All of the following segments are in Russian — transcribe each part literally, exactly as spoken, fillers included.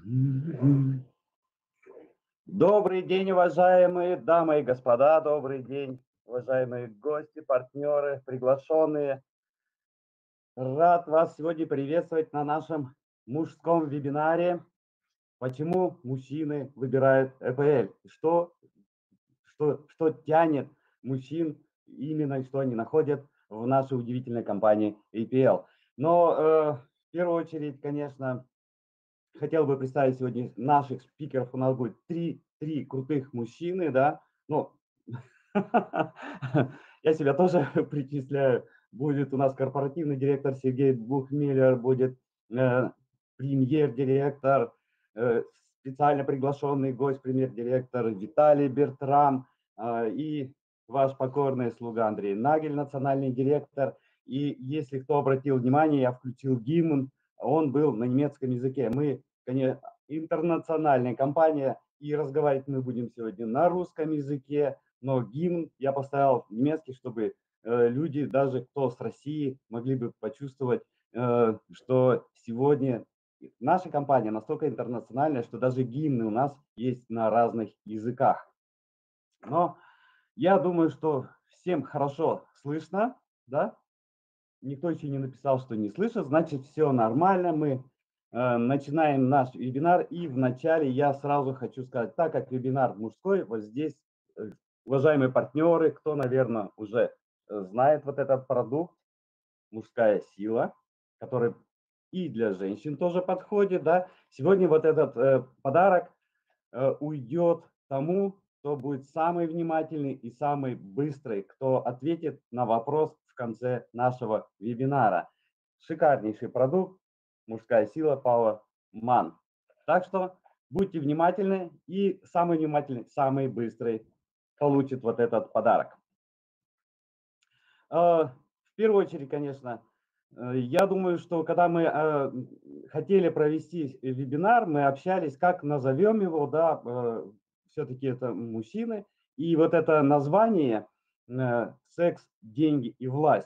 Добрый день, уважаемые дамы и господа, добрый день, уважаемые гости, партнеры, приглашенные. Рад вас сегодня приветствовать на нашем мужском вебинаре «Почему мужчины выбирают ЭПЛ?» Что, что, что тянет мужчин именно, и что они находят в нашей удивительной компании эй пи эл. Но э, в первую очередь, конечно, хотел бы представить сегодня наших спикеров. У нас будет три, три крутых мужчины, да. Ну, я себя тоже причисляю. Будет у нас корпоративный директор Сергей Бухмиллер, будет э, премьер-директор, э, специально приглашенный гость, премьер-директор Виталий Бертрам э, и ваш покорный слуга Андрей Нагель, национальный директор. И если кто обратил внимание, я включил гимн, он был на немецком языке. Мы, конечно, интернациональная компания, и разговаривать мы будем сегодня на русском языке, но гимн я поставил немецкий, чтобы э, люди, даже кто с России, могли бы почувствовать, э, что сегодня наша компания настолько интернациональная, что даже гимны у нас есть на разных языках. Но я думаю, что всем хорошо слышно, да? Никто еще не написал, что не слышит, значит, все нормально. Мы э, начинаем наш вебинар. И вначале я сразу хочу сказать, так как вебинар мужской, вот здесь, э, уважаемые партнеры, кто, наверное, уже э, знает вот этот продукт, мужская сила, который и для женщин тоже подходит, да. Сегодня вот этот э, подарок э, уйдет тому, кто будет самый внимательный и самый быстрый, кто ответит на вопрос в конце нашего вебинара. Шикарнейший продукт, мужская сила Power Man. Так что будьте внимательны, и самый внимательный, самый быстрый получит вот этот подарок. В первую очередь, конечно, я думаю, что когда мы хотели провести вебинар, мы общались, как назовем его, да, все-таки это мужчины, и вот это название «Секс, деньги и власть»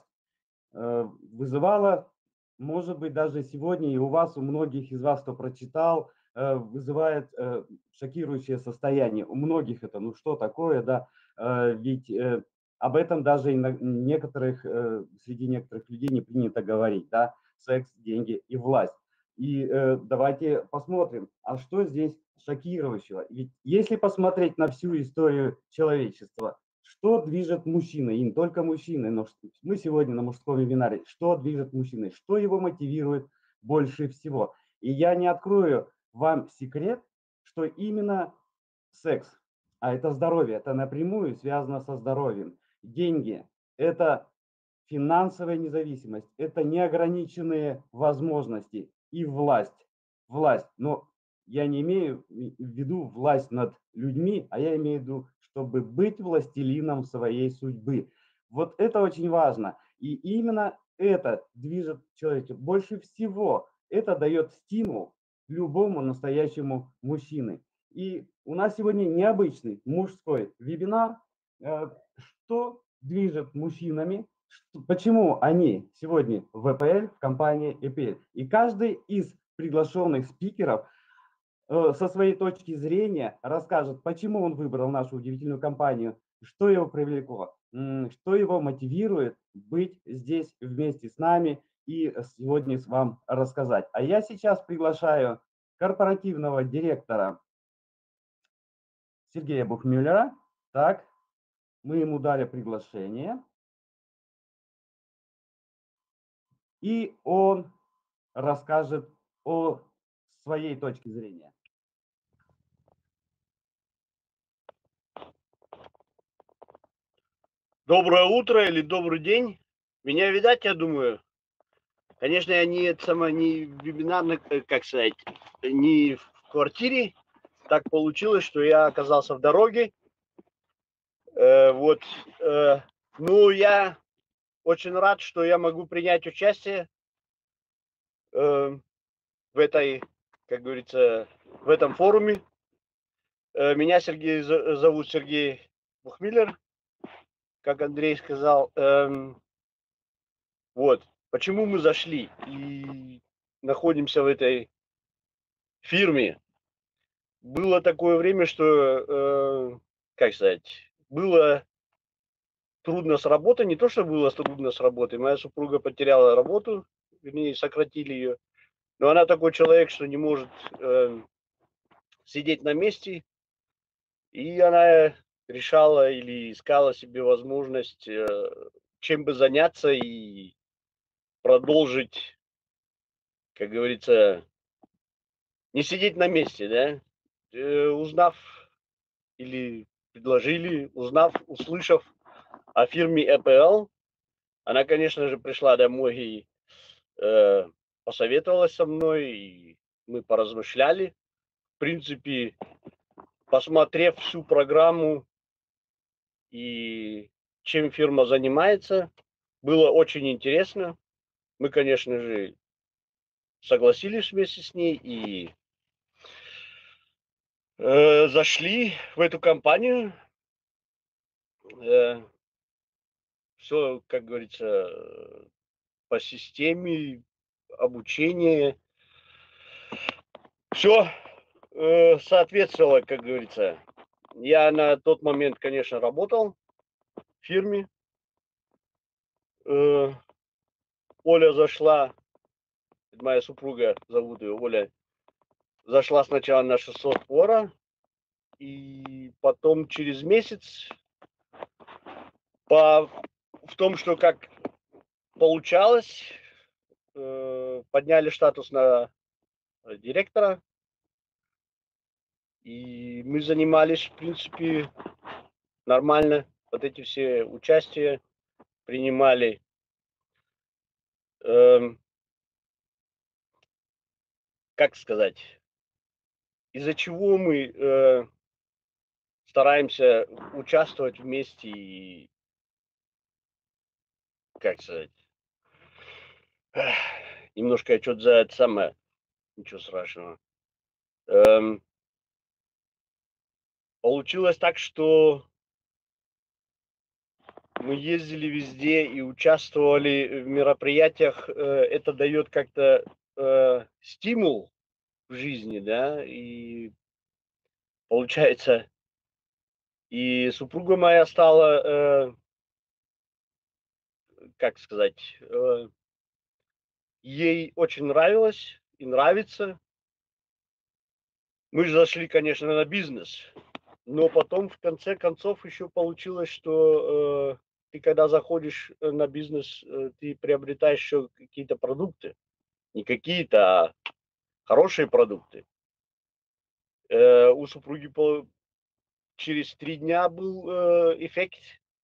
вызывало, может быть, даже сегодня и у вас, у многих из вас, кто прочитал, вызывает шокирующее состояние. У многих это, ну что такое, да, ведь об этом даже и некоторых, среди некоторых людей не принято говорить, да, секс, деньги и власть. И э, давайте посмотрим, а что здесь шокирующего? Ведь если посмотреть на всю историю человечества, что движет мужчиной, и не только мужчиной, но мы сегодня на мужском вебинаре, что движет мужчиной, что его мотивирует больше всего. И я не открою вам секрет, что именно секс, а это здоровье, это напрямую связано со здоровьем. Деньги – это финансовая независимость, это неограниченные возможности и власть. Власть, но я не имею в виду власть над людьми, а я имею в виду, чтобы быть властелином своей судьбы. Вот это очень важно. И именно это движет человека. Больше всего это дает стимул любому настоящему мужчине. И у нас сегодня необычный мужской вебинар. Что движет мужчинами? Почему они сегодня в ЭПЛ, в компании ЭПЛ? И каждый из приглашенных спикеров э, со своей точки зрения расскажет, почему он выбрал нашу удивительную компанию, что его привлекло, что его мотивирует быть здесь вместе с нами и сегодня с вам рассказать. А я сейчас приглашаю корпоративного директора Сергея Бухмиллера. Так, мы ему дали приглашение. И он расскажет о своей точке зрения. Доброе утро или добрый день. Меня видать, я думаю. Конечно, я не, это самое, не вебинарный, как сказать, не в квартире. Так получилось, что я оказался в дороге. Э, вот. Э, ну, я очень рад, что я могу принять участие э, в этой, как говорится, в этом форуме. Э, меня Сергей зовут Сергей Бухмиллер, как Андрей сказал. Эм, вот. Почему мы зашли и находимся в этой фирме? было такое время, что, э, как сказать, было трудно с работой. Не то, что было трудно с работой. Моя супруга потеряла работу, вернее, сократили ее. Но она такой человек, что не может э, сидеть на месте. И она решала или искала себе возможность, э, чем бы заняться и продолжить, как говорится, не сидеть на месте, да. Э, узнав или предложили, узнав, услышав о фирме Э Пэ Эл, она, конечно же, пришла домой и э, посоветовалась со мной, и мы поразмышляли. В принципе, посмотрев всю программу и чем фирма занимается, было очень интересно. Мы, конечно же, согласились вместе с ней и э, зашли в эту компанию. Э, все, как говорится, э, по системе обучения. Все э, соответствовало, как говорится. Я на тот момент, конечно, работал в фирме. Э, Оля зашла, моя супруга, зовут ее Оля, зашла сначала на шестьсот фора, и потом через месяц по, в том, что как получалось, э, подняли статус на директора, и мы занимались, в принципе, нормально. Вот эти все участия принимали. Эм, как сказать, из-за чего мы э, стараемся участвовать вместе и, как сказать, немножко я что-то за это самое, ничего страшного. Эм, получилось так, что мы ездили везде и участвовали в мероприятиях. Э, это дает как-то э, стимул в жизни, да, и получается, и супруга моя стала, э, как сказать, э, ей очень нравилось и нравится. Мы же зашли, конечно, на бизнес, но потом в конце концов еще получилось, что э, ты когда заходишь э, на бизнес, э, ты приобретаешь еще какие-то продукты, не какие-то, а хорошие продукты. Э, у супруги по- через три дня был э, эффект,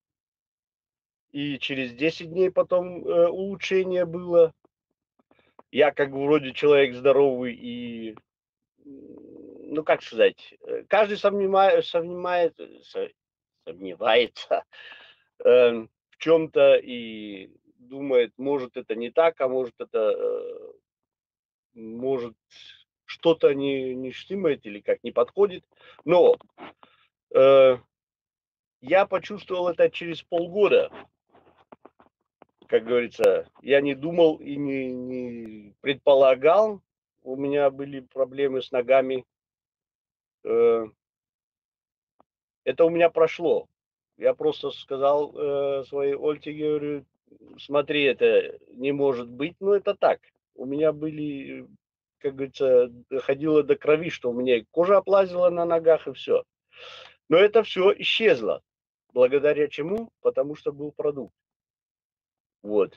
и через десять дней потом э, улучшение было. Я как бы вроде человек здоровый и, ну как сказать, э, каждый сомневает, сомневает, со- сомневается э, в чем-то и думает, может это не так, а может это, э, может что-то не, не штимает или как не подходит. Но э, я почувствовал это через полгода, как говорится. Я не думал и не, не предполагал. У меня были проблемы с ногами. Э, это у меня прошло. Я просто сказал э, своей Ольге, говорю, смотри, это не может быть, но это так. У меня были, как говорится, доходило до крови, что у меня кожа оплазила на ногах и все. Но это все исчезло. Благодаря чему? Потому что был продукт. Вот.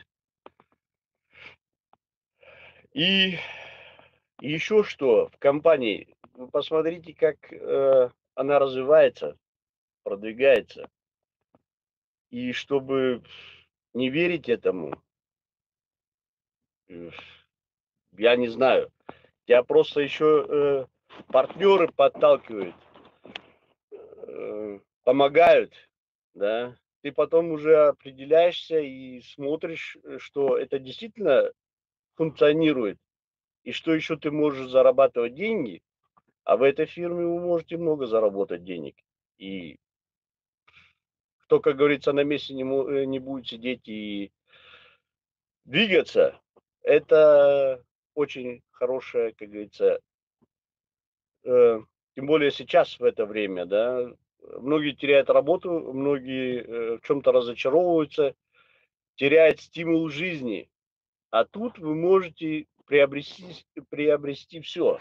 И еще что, в компании, вы посмотрите, как э, она развивается, продвигается. И чтобы не верить этому, э, я не знаю. Я просто еще э, партнеры подталкивают, э, помогают, да. Ты потом уже определяешься и смотришь, э, что это действительно функционирует, и что еще ты можешь зарабатывать деньги, а в этой фирме вы можете много заработать денег. И кто, как говорится, на месте не, мо- э, не будет сидеть и двигаться, это очень хорошая, как говорится, э, тем более сейчас в это время, да, многие теряют работу, многие э, в чем-то разочаровываются, теряют стимул жизни. А тут вы можете приобрести, приобрести все.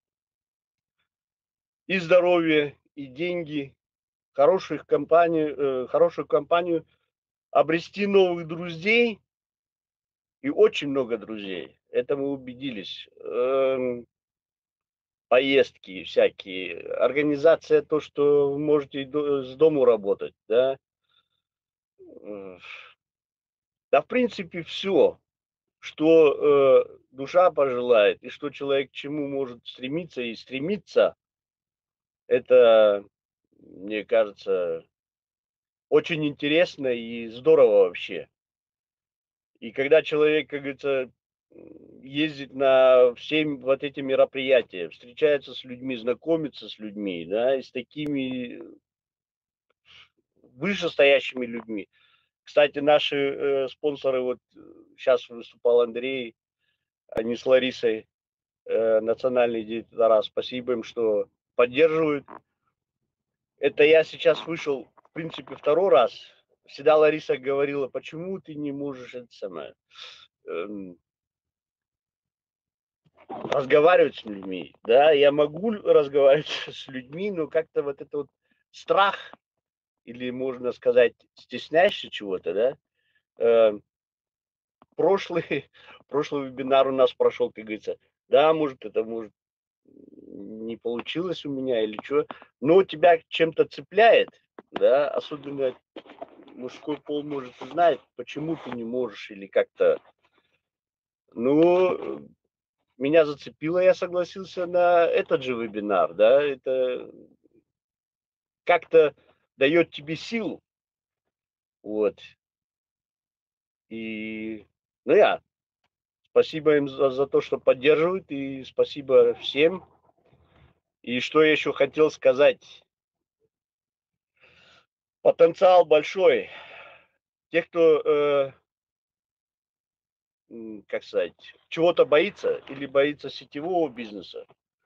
И здоровье, и деньги, хороших компаний, э, хорошую компанию, обрести новых друзей и очень много друзей. Это мы убедились. Эм, поездки всякие, организация, то, что вы можете до- с дому работать, да. М, Да, в принципе, все, что э, душа пожелает и что человек к чему может стремиться и стремиться, это, мне кажется, очень интересно и здорово вообще. И когда человек, как говорится, м, ездит на все м- вот эти мероприятия, встречается с людьми, знакомится с людьми, да, и с такими вышестоящими людьми. Кстати, наши э, спонсоры, вот сейчас выступал Андрей, они с Ларисой, э, национальные директора, спасибо им, что поддерживают. Это я сейчас вышел, в принципе, второй раз. Всегда Лариса говорила, почему ты не можешь это самое, эм, разговаривать с людьми. Да, я могу разговаривать с людьми, но как-то вот это вот страх, или можно сказать, стесняешься чего-то, да. Э, прошлый, прошлый вебинар у нас прошел, как говорится, да, может, это может не получилось у меня или что, но тебя чем-то цепляет, да, особенно мужской пол, может, и знает, почему ты не можешь или как-то, ну, меня зацепило, я согласился на этот же вебинар, да, это как-то дает тебе силу, вот, и, ну, я, спасибо им за, за то, что поддерживают, и спасибо всем, и что я еще хотел сказать, потенциал большой, те, кто э, м, как сказать, чего-то боится или боится сетевого бизнеса,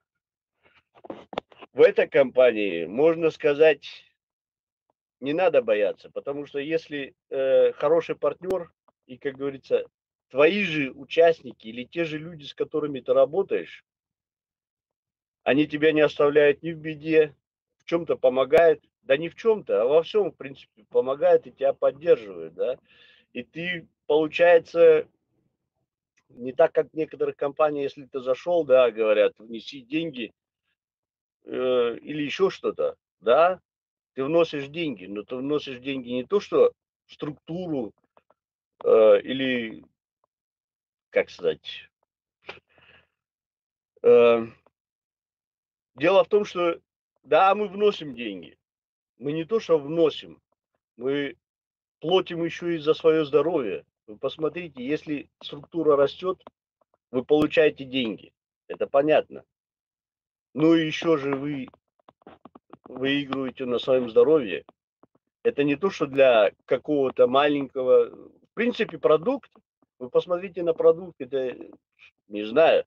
в этой компании, можно сказать, не надо бояться, потому что если э, хороший партнер и, как говорится, твои же участники или те же люди, с которыми ты работаешь, они тебя не оставляют ни в беде, в чем-то помогают, да не в чем-то, а во всем, в принципе, помогают и тебя поддерживают, да, и ты, получается, не так, как в некоторых компаниях, если ты зашел, да, говорят, внеси деньги, э, или еще что-то, да, ты вносишь деньги, но ты вносишь деньги не то, что в структуру э, или, как сказать, э, дело в том, что, да, мы вносим деньги, мы не то, что вносим, мы платим еще и за свое здоровье. Вы посмотрите, если структура растет, вы получаете деньги, это понятно. Ну и еще же вы выигрываете на своем здоровье. Это не то, что для какого-то маленького, в принципе, продукт. Вы посмотрите на продукт, это, не знаю.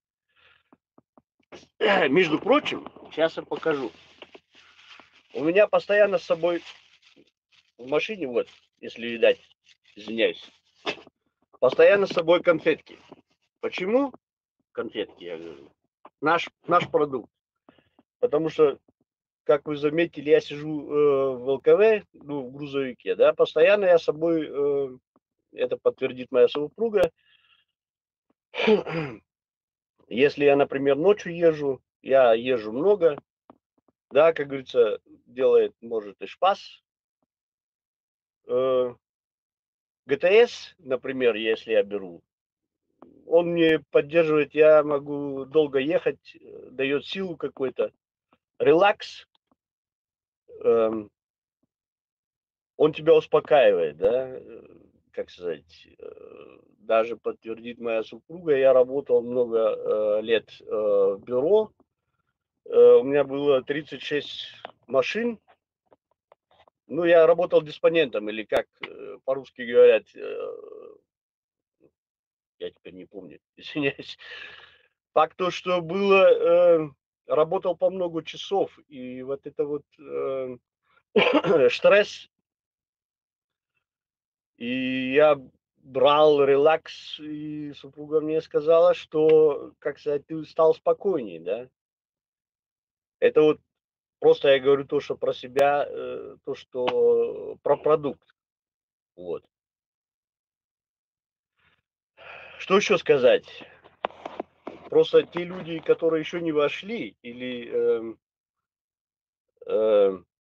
Между прочим, сейчас я покажу. У меня постоянно с собой в машине, вот, если видать, извиняюсь, постоянно с собой конфетки. Почему конфетки, я говорю? Наш, наш продукт. Потому что, как вы заметили, я сижу э, в ЛКВ, ну, в грузовике, да, постоянно я с собой, э, это подтвердит моя супруга, если я, например, ночью езжу, я езжу много, да, как говорится, делает, может, и шпас. Э, ГТС, например, если я беру, он мне поддерживает, я могу долго ехать, э, дает силу какой-то, релакс, эм, он тебя успокаивает, да, э, как сказать, э, даже подтвердит моя супруга, я работал много э, лет э, в бюро, э, у меня было тридцать шесть машин. Ну, я работал диспонентом, или как э, по-русски говорят, э, я теперь не помню, извиняюсь. Факт то, что было, э, работал по много часов, и вот это вот э, стресс, и я брал релакс, и супруга мне сказала, что, как сказать, ты стал спокойнее, да. Это вот просто я говорю то, что про себя, э, то, что про продукт. Вот. Что еще сказать? Просто те люди, которые еще не вошли или эм, эм,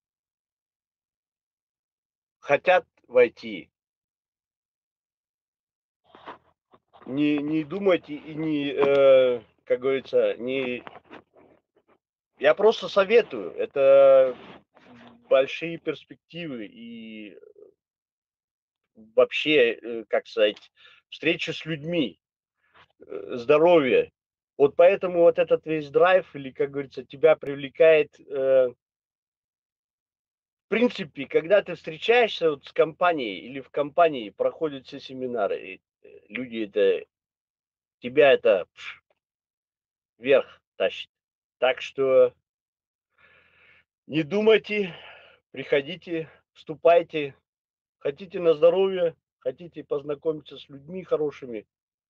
хотят войти, не, не думайте и не, э, как говорится, не... Я просто советую. Это большие перспективы и вообще, э, как сказать, встреча с людьми, э, здоровье. Вот поэтому вот этот весь драйв, или, как говорится, тебя привлекает, э, в принципе, когда ты встречаешься вот с компанией или в компании проходят все семинары, и, э, люди это, тебя это пш, вверх тащит. Так что не думайте, приходите, вступайте, хотите на здоровье, хотите познакомиться с людьми хорошими,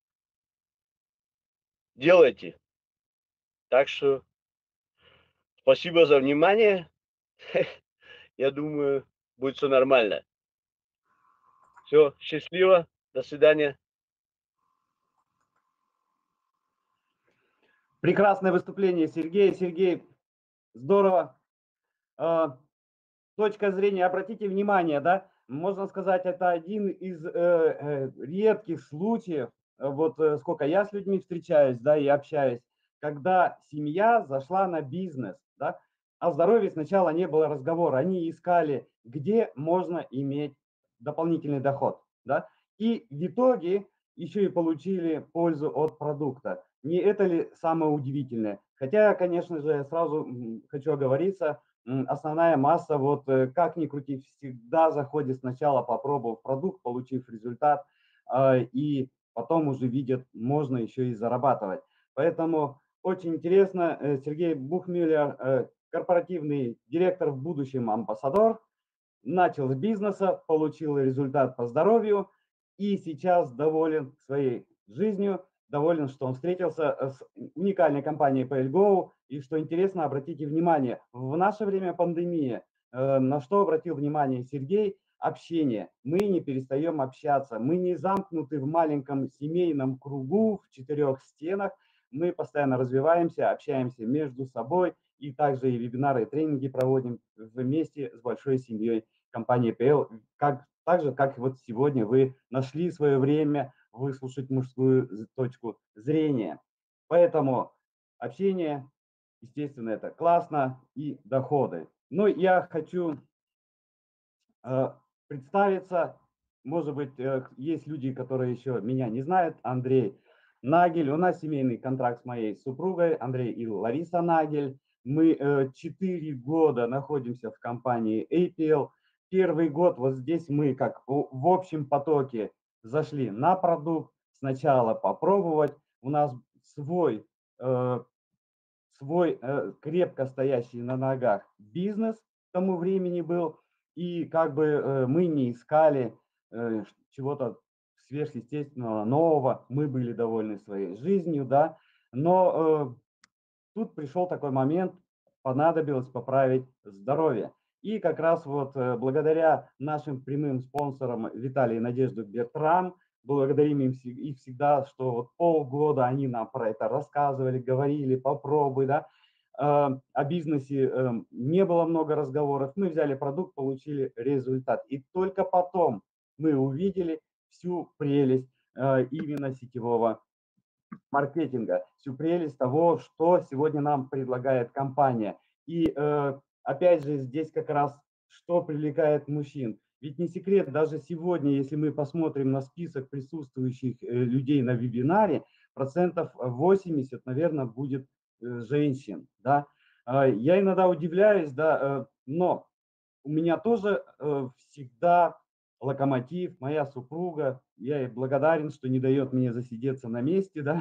делайте. Так что спасибо за внимание. Я думаю, будет все нормально. Все, счастливо, до свидания. Прекрасное выступление Сергея. Сергей, здорово. А, точка зрения, обратите внимание, да, можно сказать, это один из э, э, редких случаев, э, вот э, сколько я с людьми встречаюсь, да, и общаюсь, когда семья зашла на бизнес, да, о здоровье сначала не было разговора, они искали, где можно иметь дополнительный доход, да, и в итоге еще и получили пользу от продукта. Не это ли самое удивительное? Хотя, конечно же, сразу хочу оговориться, основная масса, вот э, как ни крути, всегда заходит сначала, попробовав продукт, получив результат, а, и потом уже видят, можно еще и зарабатывать. Поэтому очень интересно. э, Сергей Бухмиллер, э, корпоративный директор, в будущем амбассадор, начал с бизнеса, получил результат по здоровью и сейчас доволен своей жизнью, доволен, что он встретился с уникальной компанией пи эл го. И что интересно, обратите внимание, в наше время пандемии, э, на что обратил внимание Сергей, общение. Мы не перестаем общаться, мы не замкнуты в маленьком семейном кругу в четырех стенах, мы постоянно развиваемся, общаемся между собой, и также и вебинары, и тренинги проводим вместе с большой семьей компании пи эл, как, так же, как вот сегодня вы нашли свое время выслушать мужскую точку зрения. Поэтому общение, естественно, это классно, и доходы. Но я хочу э, представиться, может быть, э, есть люди, которые еще меня не знают. Андрей Нагель, у нас семейный контракт с моей супругой, Андрей и Лариса Нагель. Мы четыре э, года находимся в компании эй пи эл. Первый год вот здесь мы как в, в общем потоке зашли на продукт, сначала попробовать. У нас свой э, свой э, крепко стоящий на ногах бизнес к тому времени был, и как бы э, мы не искали э, чего-то сверхъестественного, нового, мы были довольны своей жизнью, да, но э, тут пришел такой момент, понадобилось поправить здоровье. И как раз вот э, благодаря нашим прямым спонсорам Виталий и Надежду Бертрам, благодарим им их всегда, что вот полгода они нам про это рассказывали, говорили, попробуй, да. Э, о бизнесе э, не было много разговоров, мы взяли продукт, получили результат. И только потом мы увидели всю прелесть э, именно сетевого маркетинга, всю прелесть того, что сегодня нам предлагает компания. И э, опять же здесь как раз что привлекает мужчин. Ведь не секрет, даже сегодня, если мы посмотрим на список присутствующих э, людей на вебинаре, процентов восемьдесят, наверное, будет э, женщин. Да? Э, я иногда удивляюсь, да, э, но у меня тоже э, всегда локомотив, моя супруга, я ей благодарен, что не дает мне засидеться на месте, да,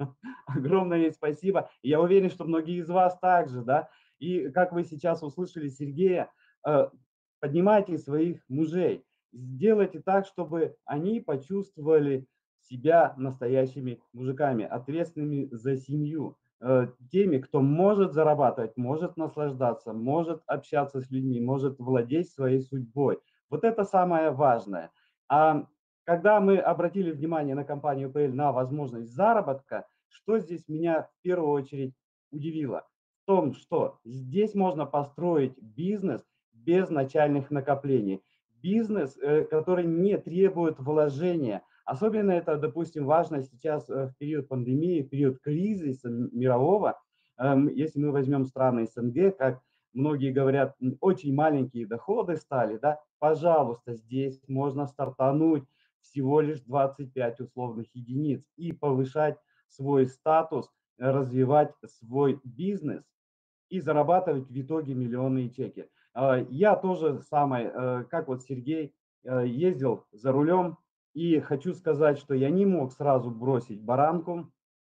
Огромное ей спасибо. Я уверен, что многие из вас также, да. И как вы сейчас услышали Сергея, э, поднимайте своих мужей, сделайте так, чтобы они почувствовали себя настоящими мужиками, ответственными за семью, э, теми, кто может зарабатывать, может наслаждаться, может общаться с людьми, может владеть своей судьбой. Вот это самое важное. А когда мы обратили внимание на компанию пэ эл на возможность заработка, что здесь меня в первую очередь удивило? В том, что здесь можно построить бизнес без начальных накоплений. Бизнес, э, который не требует вложения. Особенно это, допустим, важно сейчас э, в период пандемии, в период кризиса мирового. Эм, Если мы возьмем страны эс эн гэ, как многие говорят, очень маленькие доходы стали, да, пожалуйста, здесь можно стартануть всего лишь двадцать пять условных единиц и повышать свой статус, развивать свой бизнес и зарабатывать в итоге миллионные чеки. А, Я тоже самое, э, как вот Сергей, э, ездил за рулем, и хочу сказать, что я не мог сразу бросить баранку.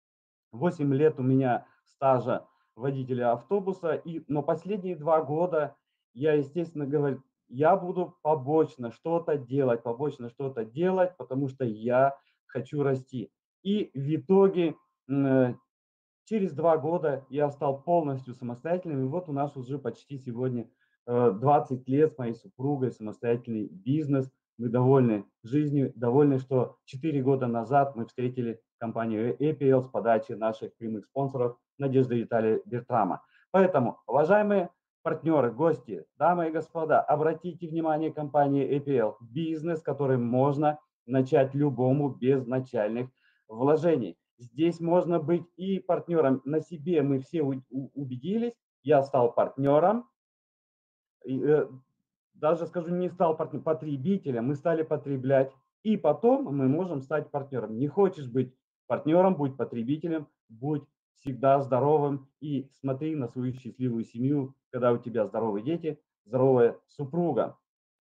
восемь лет у меня стажа водителя автобуса, и, но последние два года я, естественно, говорю, я буду побочно что-то делать, побочно что-то делать, потому что я хочу расти. И в итоге э, через два года я стал полностью самостоятельным, и вот у нас уже почти сегодня э, двадцать лет с моей супругой, самостоятельный бизнес. Мы довольны жизнью, довольны, что четыре года назад мы встретили компанию эй пи эл с подачи наших прямых спонсоров Надежды Виталия Бертрама. Поэтому, уважаемые партнеры, гости, дамы и господа, обратите внимание компании эй пи эл. Бизнес, который можно начать любому без начальных вложений. Здесь можно быть и партнером. На себе мы все убедились. Я стал партнером. Даже скажу, не стал потребителем, мы стали потреблять. И потом мы можем стать партнером. Не хочешь быть партнером, будь потребителем, будь всегда здоровым и смотри на свою счастливую семью, когда у тебя здоровые дети, здоровая супруга.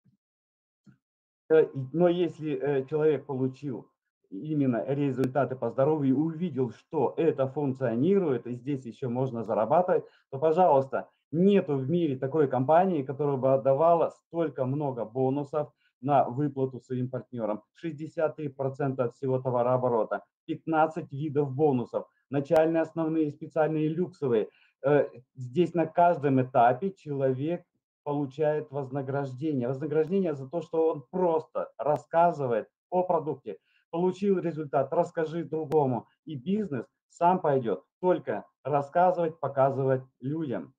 Но если человек получил именно результаты по здоровью и увидел, что это функционирует, и здесь еще можно зарабатывать, то, пожалуйста, нету в мире такой компании, которая бы отдавала столько много бонусов на выплату своим партнерам. шестьдесят три процента от всего товарооборота, пятнадцать видов бонусов, начальные, основные, специальные, люксовые. Здесь на каждом этапе человек получает вознаграждение. Вознаграждение за то, что он просто рассказывает о продукте. Получил результат, расскажи другому. И бизнес сам пойдет. Только рассказывать, показывать людям.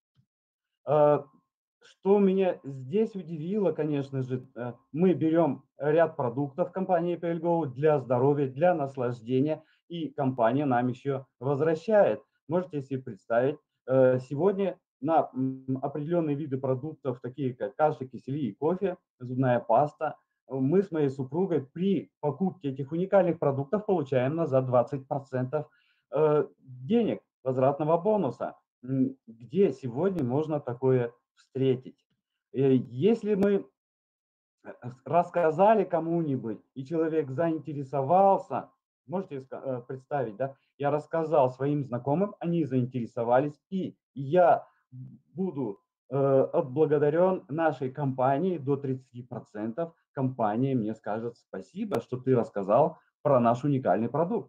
Что меня здесь удивило, конечно же, мы берем ряд продуктов компании пэ эл го для здоровья, для наслаждения, и компания нам еще возвращает. Можете себе представить, сегодня на определенные виды продуктов, такие как каши, кисели и кофе, зубная паста, мы с моей супругой при покупке этих уникальных продуктов получаем назад двадцать процентов денег, возвратного бонуса. Где сегодня можно такое встретить? Если мы рассказали кому-нибудь, и человек заинтересовался, можете представить, да, я рассказал своим знакомым, они заинтересовались, и я буду э, отблагодарен нашей компании до тридцати процентов. Компания мне скажет спасибо, что ты рассказал про наш уникальный продукт.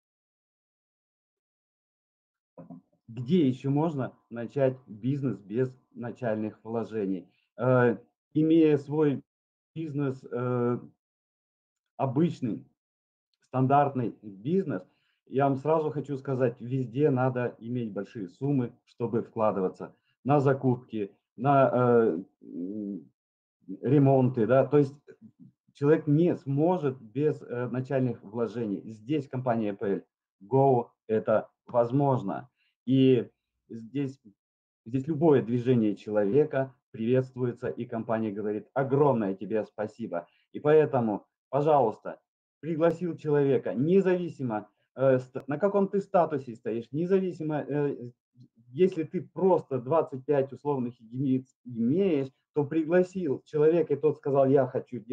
Где еще можно начать бизнес без начальных вложений? Э, имея свой бизнес, э, обычный, стандартный бизнес, я вам сразу хочу сказать, везде надо иметь большие суммы, чтобы вкладываться на закупки, на э, ремонты, да, то есть человек не сможет без э, начальных вложений. Здесь компания пэ эл го это возможно. И здесь, здесь любое движение человека приветствуется, и компания говорит огромное тебе спасибо. И поэтому, пожалуйста, пригласил человека, независимо, э, на каком ты статусе стоишь, независимо, э, если ты просто двадцать пять условных единиц имеешь, то пригласил человека, и тот сказал, я хочу делать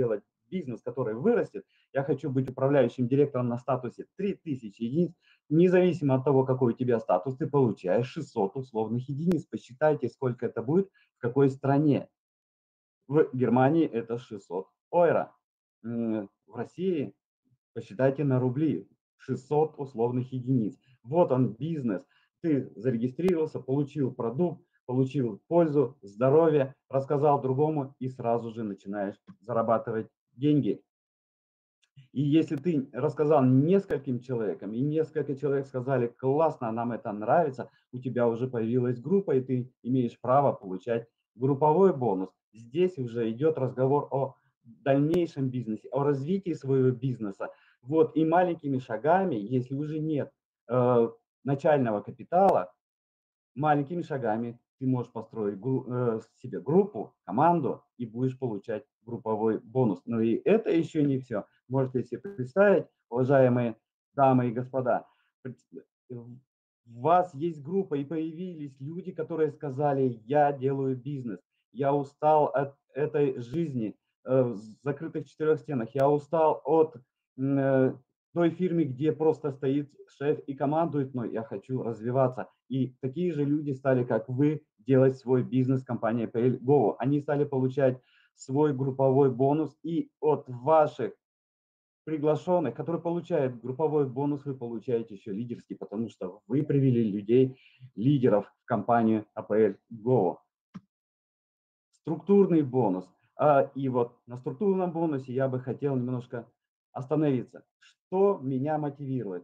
бизнес, который вырастет, я хочу быть управляющим директором на статусе три тысячи единиц, независимо от того, какой у тебя статус, ты получаешь шестьсот условных единиц. Посчитайте, сколько это будет, в какой стране. В Германии это шестьсот евро. В России посчитайте на рубли. шестьсот условных единиц. Вот он бизнес. Ты зарегистрировался, получил продукт, получил пользу, здоровье, рассказал другому и сразу же начинаешь зарабатывать деньги. И если ты рассказал нескольким человекам, и несколько человек сказали, классно, нам это нравится, у тебя уже появилась группа, и ты имеешь право получать групповой бонус. Здесь уже идет разговор о дальнейшем бизнесе, о развитии своего бизнеса. Вот, и маленькими шагами, если уже нет э, начального капитала, маленькими шагами ты можешь построить э, себе группу, команду и будешь получать групповой бонус. Но и это еще не все. Можете себе представить, уважаемые дамы и господа, у вас есть группа и появились люди, которые сказали, я делаю бизнес, я устал от этой жизни э, в закрытых четырех стенах, я устал от э, той фирме, где просто стоит шеф и командует мной, я хочу развиваться. И такие же люди стали, как вы, делать свой бизнес, компания пи эл Go. Они стали получать свой групповой бонус, и от ваших приглашенных, которые получают групповой бонус, вы получаете еще лидерский, потому что вы привели людей, лидеров в компанию эй пи эл Go. Структурный бонус. А, и вот на структурном бонусе я бы хотел немножко остановиться. Что меня мотивирует?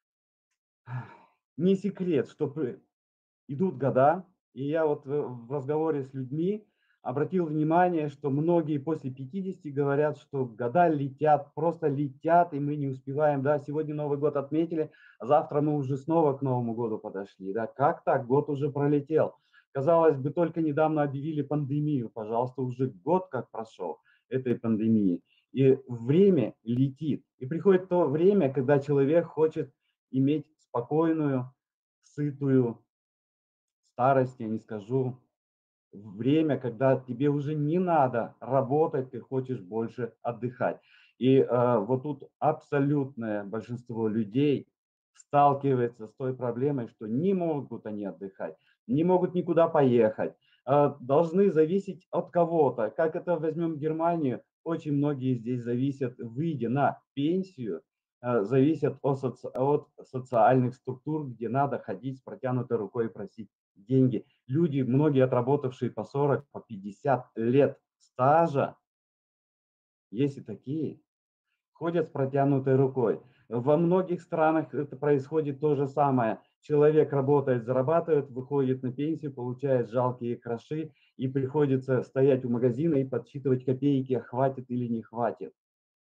Не секрет, что идут года, и я вот в разговоре с людьми обратил внимание, что многие после пятидесяти говорят, что года летят, просто летят, и мы не успеваем. Да, сегодня Новый год отметили, а завтра мы уже снова к Новому году подошли. Да, как так? Год уже пролетел. Казалось бы, только недавно объявили пандемию. Пожалуйста, уже год как прошел этой пандемии. И время летит. И приходит то время, когда человек хочет иметь спокойную, сытую старость, я не скажу, время, когда тебе уже не надо работать, ты хочешь больше отдыхать. И э, вот тут абсолютное большинство людей сталкивается с той проблемой, что не могут они отдыхать, не могут никуда поехать, э, должны зависеть от кого-то. Как это возьмем Германию, очень многие здесь зависят, выйдя на пенсию, э, зависят от, соци от социальных структур, где надо ходить с протянутой рукой и просить деньги. Люди, многие отработавшие по сорок, по пятьдесят лет стажа, есть и такие, ходят с протянутой рукой. Во многих странах это происходит то же самое. Человек работает, зарабатывает, выходит на пенсию, получает жалкие гроши, и приходится стоять у магазина и подсчитывать копейки, хватит или не хватит.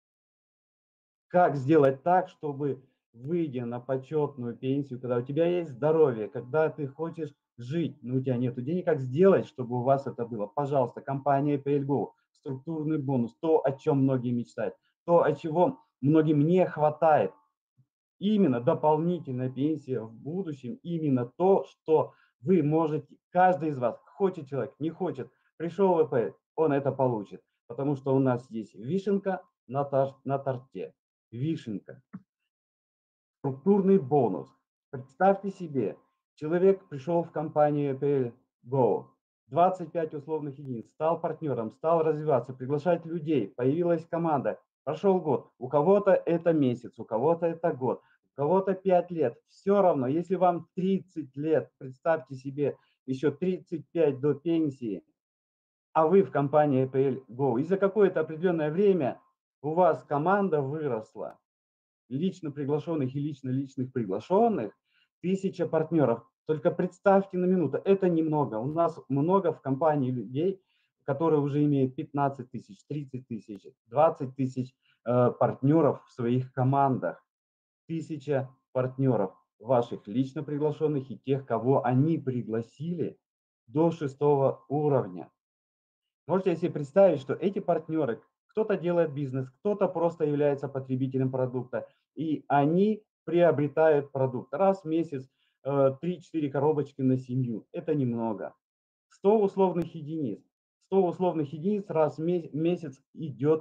Как сделать так, чтобы, выйдя на почетную пенсию, когда у тебя есть здоровье, когда ты хочешь жить, но у тебя нет денег, как сделать, чтобы у вас это было? Пожалуйста, компания пи эл Go, структурный бонус, то, о чем многие мечтают, то, о чего многим не хватает. Именно дополнительная пенсия в будущем, именно то, что вы можете, каждый из вас, хочет человек, не хочет, пришел в ВП, он это получит, потому что у нас есть вишенка на, тор, на торте. Вишенка. Структурный бонус. Представьте себе, человек пришел в компанию пи эл Go, двадцать пять условных единиц, стал партнером, стал развиваться, приглашать людей, появилась команда, прошел год, у кого-то это месяц, у кого-то это год, у кого-то пять лет, все равно, если вам тридцать лет, представьте себе, еще тридцать пять до пенсии, а вы в компании пи эл Go, и за какое-то определенное время у вас команда выросла, лично приглашенных и лично-личных приглашенных, тысяча партнеров. Только представьте на минуту, это немного. У нас много в компании людей, которые уже имеют пятнадцать тысяч, тридцать тысяч, двадцать тысяч э, партнеров в своих командах. Тысяча партнеров ваших лично приглашенных и тех, кого они пригласили до шестого уровня. Можете себе представить, что эти партнеры, кто-то делает бизнес, кто-то просто является потребителем продукта, и они приобретают продукт. Раз в месяц три-четыре коробочки на семью. Это немного. сто условных единиц. сто условных единиц раз в месяц идет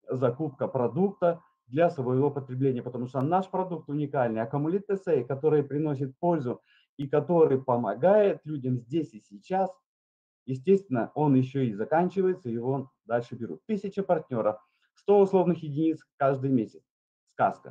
закупка продукта для своего потребления, потому что наш продукт уникальный. Аккумулит эс эй, который приносит пользу и который помогает людям здесь и сейчас, естественно, он еще и заканчивается, его дальше берут. Тысяча партнеров, сто условных единиц каждый месяц. Сказка.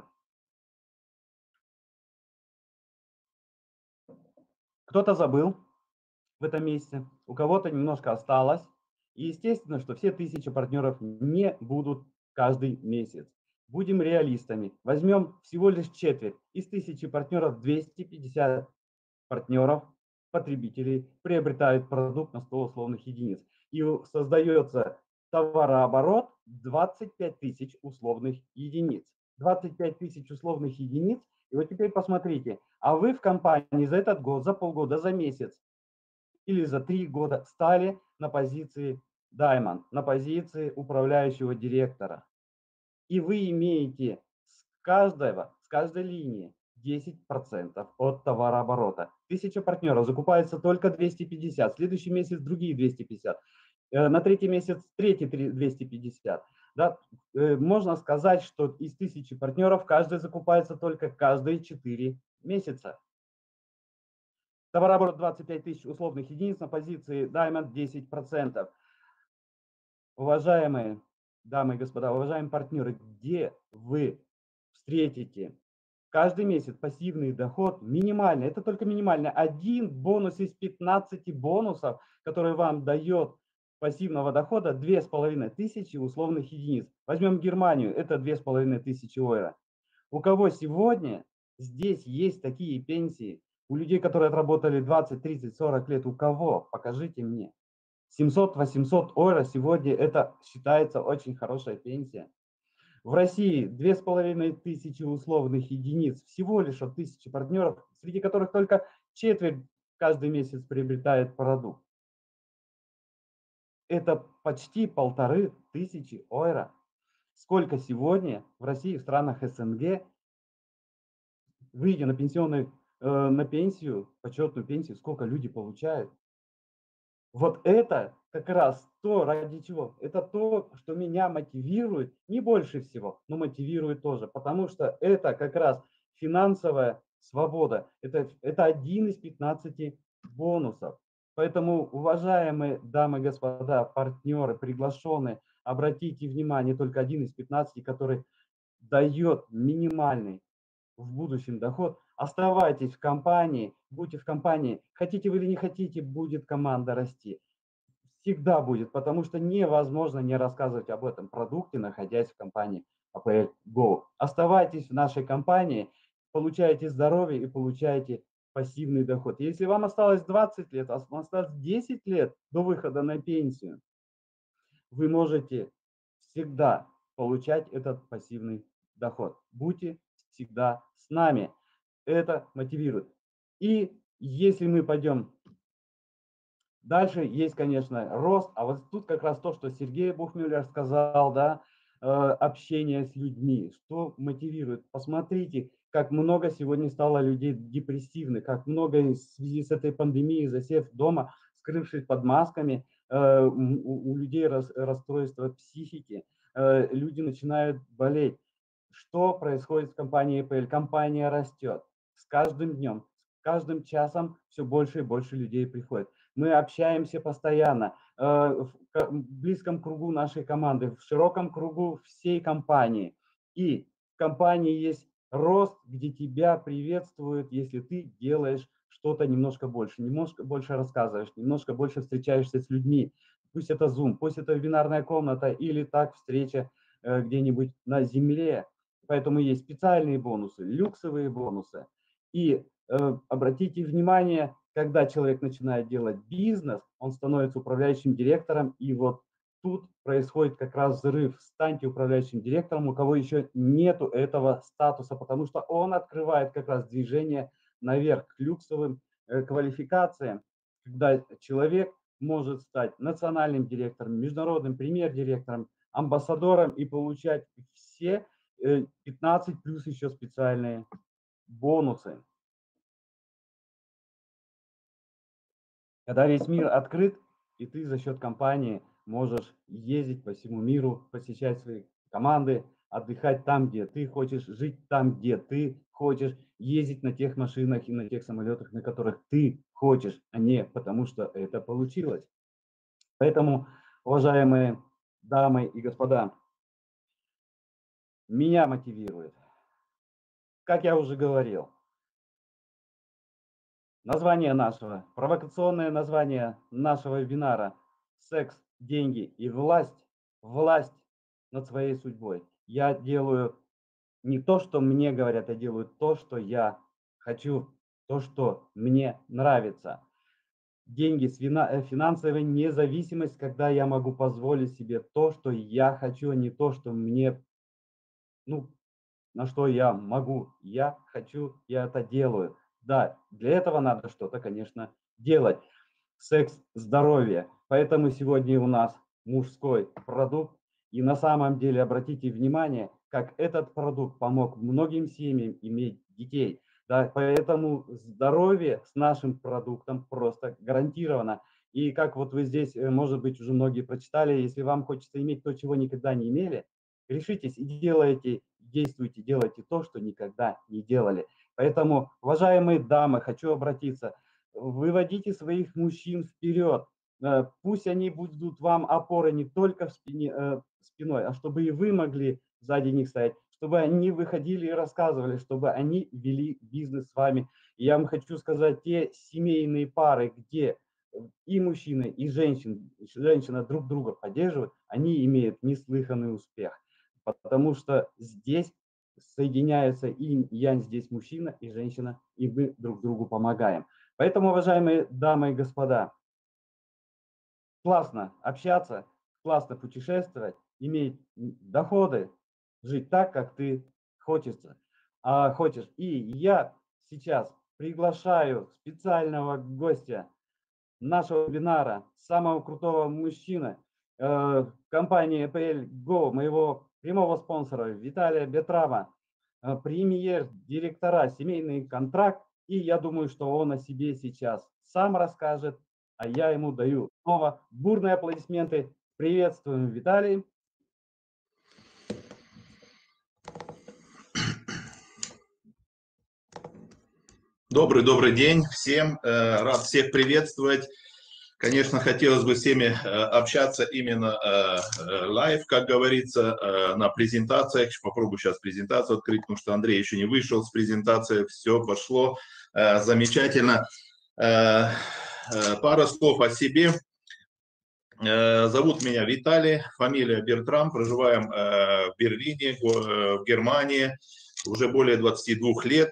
Кто-то забыл в этом месяце, у кого-то немножко осталось. И естественно, что все тысячи партнеров не будут каждый месяц. Будем реалистами. Возьмем всего лишь четверть. Из тысячи партнеров двести пятьдесят партнеров, потребителей, приобретают продукт на сто условных единиц. И создается товарооборот двадцать пять тысяч условных единиц. двадцать пять тысяч условных единиц. И вот теперь посмотрите, а вы в компании за этот год, за полгода, за месяц или за три года стали на позиции Diamond, на позиции управляющего директора. И вы имеете с каждого, с каждой линии десять процентов от товарооборота. Тысяча партнеров, закупается только двести пятьдесят, в следующий месяц другие двести пятьдесят, на третий месяц третий двести пятьдесят. Да? Можно сказать, что из тысячи партнеров каждый закупается только каждые четыре месяца. Товарооборот двадцать пять тысяч условных единиц, на позиции Diamond десять процентов. Уважаемые дамы и господа, уважаемые партнеры, где вы встретите каждый месяц пассивный доход минимальный, это только минимальный, один бонус из пятнадцати бонусов, который вам дает пассивного дохода две с половиной тысячи условных единиц. Возьмем Германию, это две с половиной тысячи евро. У кого сегодня здесь есть такие пенсии? У людей, которые отработали двадцать, тридцать, сорок лет, у кого? Покажите мне. семьсот-восемьсот евро сегодня это считается очень хорошая пенсия. В России две с половиной тысячи условных единиц, всего лишь от тысячи партнеров, среди которых только четверть каждый месяц приобретает продукт. Это почти полторы тысячи евро. Сколько сегодня в России, в странах эс эн гэ, выйдя на пенсионную, э, на пенсию, почетную пенсию, сколько люди получают? Вот это как раз то, ради чего. Это то, что меня мотивирует, не больше всего, но мотивирует тоже, потому что это как раз финансовая свобода. Это, это один из пятнадцати бонусов. Поэтому, уважаемые дамы и господа, партнеры, приглашенные, обратите внимание, только один из пятнадцати, который дает минимальный в будущем доход. Оставайтесь в компании, будьте в компании. Хотите вы или не хотите, будет команда расти. Всегда будет, потому что невозможно не рассказывать об этом продукте, находясь в компании а пэ эл Go. Оставайтесь в нашей компании, получайте здоровье и получайте пассивный доход. Если вам осталось двадцать лет, а вам осталось десять лет до выхода на пенсию, вы можете всегда получать этот пассивный доход. Будьте всегда с нами. Это мотивирует. И если мы пойдем дальше, есть, конечно, рост. А вот тут как раз то, что Сергей Бухмиллер сказал, да, э, общение с людьми, что мотивирует. Посмотрите, как много сегодня стало людей депрессивных, как много в связи с этой пандемией, засев дома, скрывшись под масками, э, у, у людей рас, расстройство психики, э, люди начинают болеть. Что происходит в компании эй пэ эл? Компания растет с каждым днем, с каждым часом все больше и больше людей приходит. Мы общаемся постоянно э, в близком кругу нашей команды, в широком кругу всей компании. И в компании есть рост, где тебя приветствуют, если ты делаешь что-то немножко больше, немножко больше рассказываешь, немножко больше встречаешься с людьми. Пусть это Zoom, пусть это вебинарная комната или так встреча э, где-нибудь на земле. Поэтому есть специальные бонусы, люксовые бонусы. И э, обратите внимание, когда человек начинает делать бизнес, он становится управляющим директором, и вот тут происходит как раз взрыв. Станьте управляющим директором, у кого еще нету этого статуса, потому что он открывает как раз движение наверх к люксовым э, квалификациям, когда человек может стать национальным директором, международным премьер-директором, амбассадором и получать все пятнадцать плюс еще специальные бонусы. Когда весь мир открыт, и ты за счет компании можешь ездить по всему миру, посещать свои команды, отдыхать там, где ты хочешь, жить там, где ты хочешь, ездить на тех машинах и на тех самолетах, на которых ты хочешь, а не потому что это получилось. Поэтому, уважаемые дамы и господа, меня мотивирует, как я уже говорил, название нашего, провокационное название нашего вебинара «Секс, деньги и власть», власть над своей судьбой. Я делаю не то, что мне говорят, я делаю то, что я хочу, то, что мне нравится. Деньги, финансовая независимость, когда я могу позволить себе то, что я хочу, а не то, что мне, ну, на что я могу. Я хочу, я это делаю. Да, для этого надо что-то, конечно, делать. Секс, здоровье. Поэтому сегодня у нас мужской продукт. И на самом деле обратите внимание, как этот продукт помог многим семьям иметь детей. Да, поэтому здоровье с нашим продуктом просто гарантировано. И как вот вы здесь, может быть, уже многие прочитали, если вам хочется иметь то, чего никогда не имели, решитесь и делайте, действуйте, делайте то, что никогда не делали. Поэтому, уважаемые дамы, хочу обратиться, выводите своих мужчин вперед. Пусть они будут вам опорой не только в спине, э, спиной, а чтобы и вы могли сзади них стоять, чтобы они выходили и рассказывали, чтобы они вели бизнес с вами. И я вам хочу сказать, те семейные пары, где и мужчины, и женщин, женщина друг друга поддерживают, они имеют неслыханный успех. Потому что здесь соединяются и янь, здесь мужчина и женщина, и мы друг другу помогаем. Поэтому, уважаемые дамы и господа, классно общаться, классно путешествовать, иметь доходы, жить так, как ты хочется, а, хочешь. И я сейчас приглашаю специального гостя нашего вебинара, самого крутого мужчины, э, компании и пи эл го, моего прямого спонсора Виталия Бетрама, э, премьер-директора «Семейный контракт». И я думаю, что он о себе сейчас сам расскажет, а я ему даю снова бурные аплодисменты. Приветствуем, Виталий. Добрый-добрый день всем. Рад всех приветствовать. Конечно, хотелось бы с всеми общаться именно лайв, как говорится, на презентациях. Попробую сейчас презентацию открыть, потому что Андрей еще не вышел с презентации. Все пошло замечательно. Пара слов о себе. Зовут меня Виталий, фамилия Бертрам. Проживаем в Берлине, в Германии, уже более двадцати двух лет.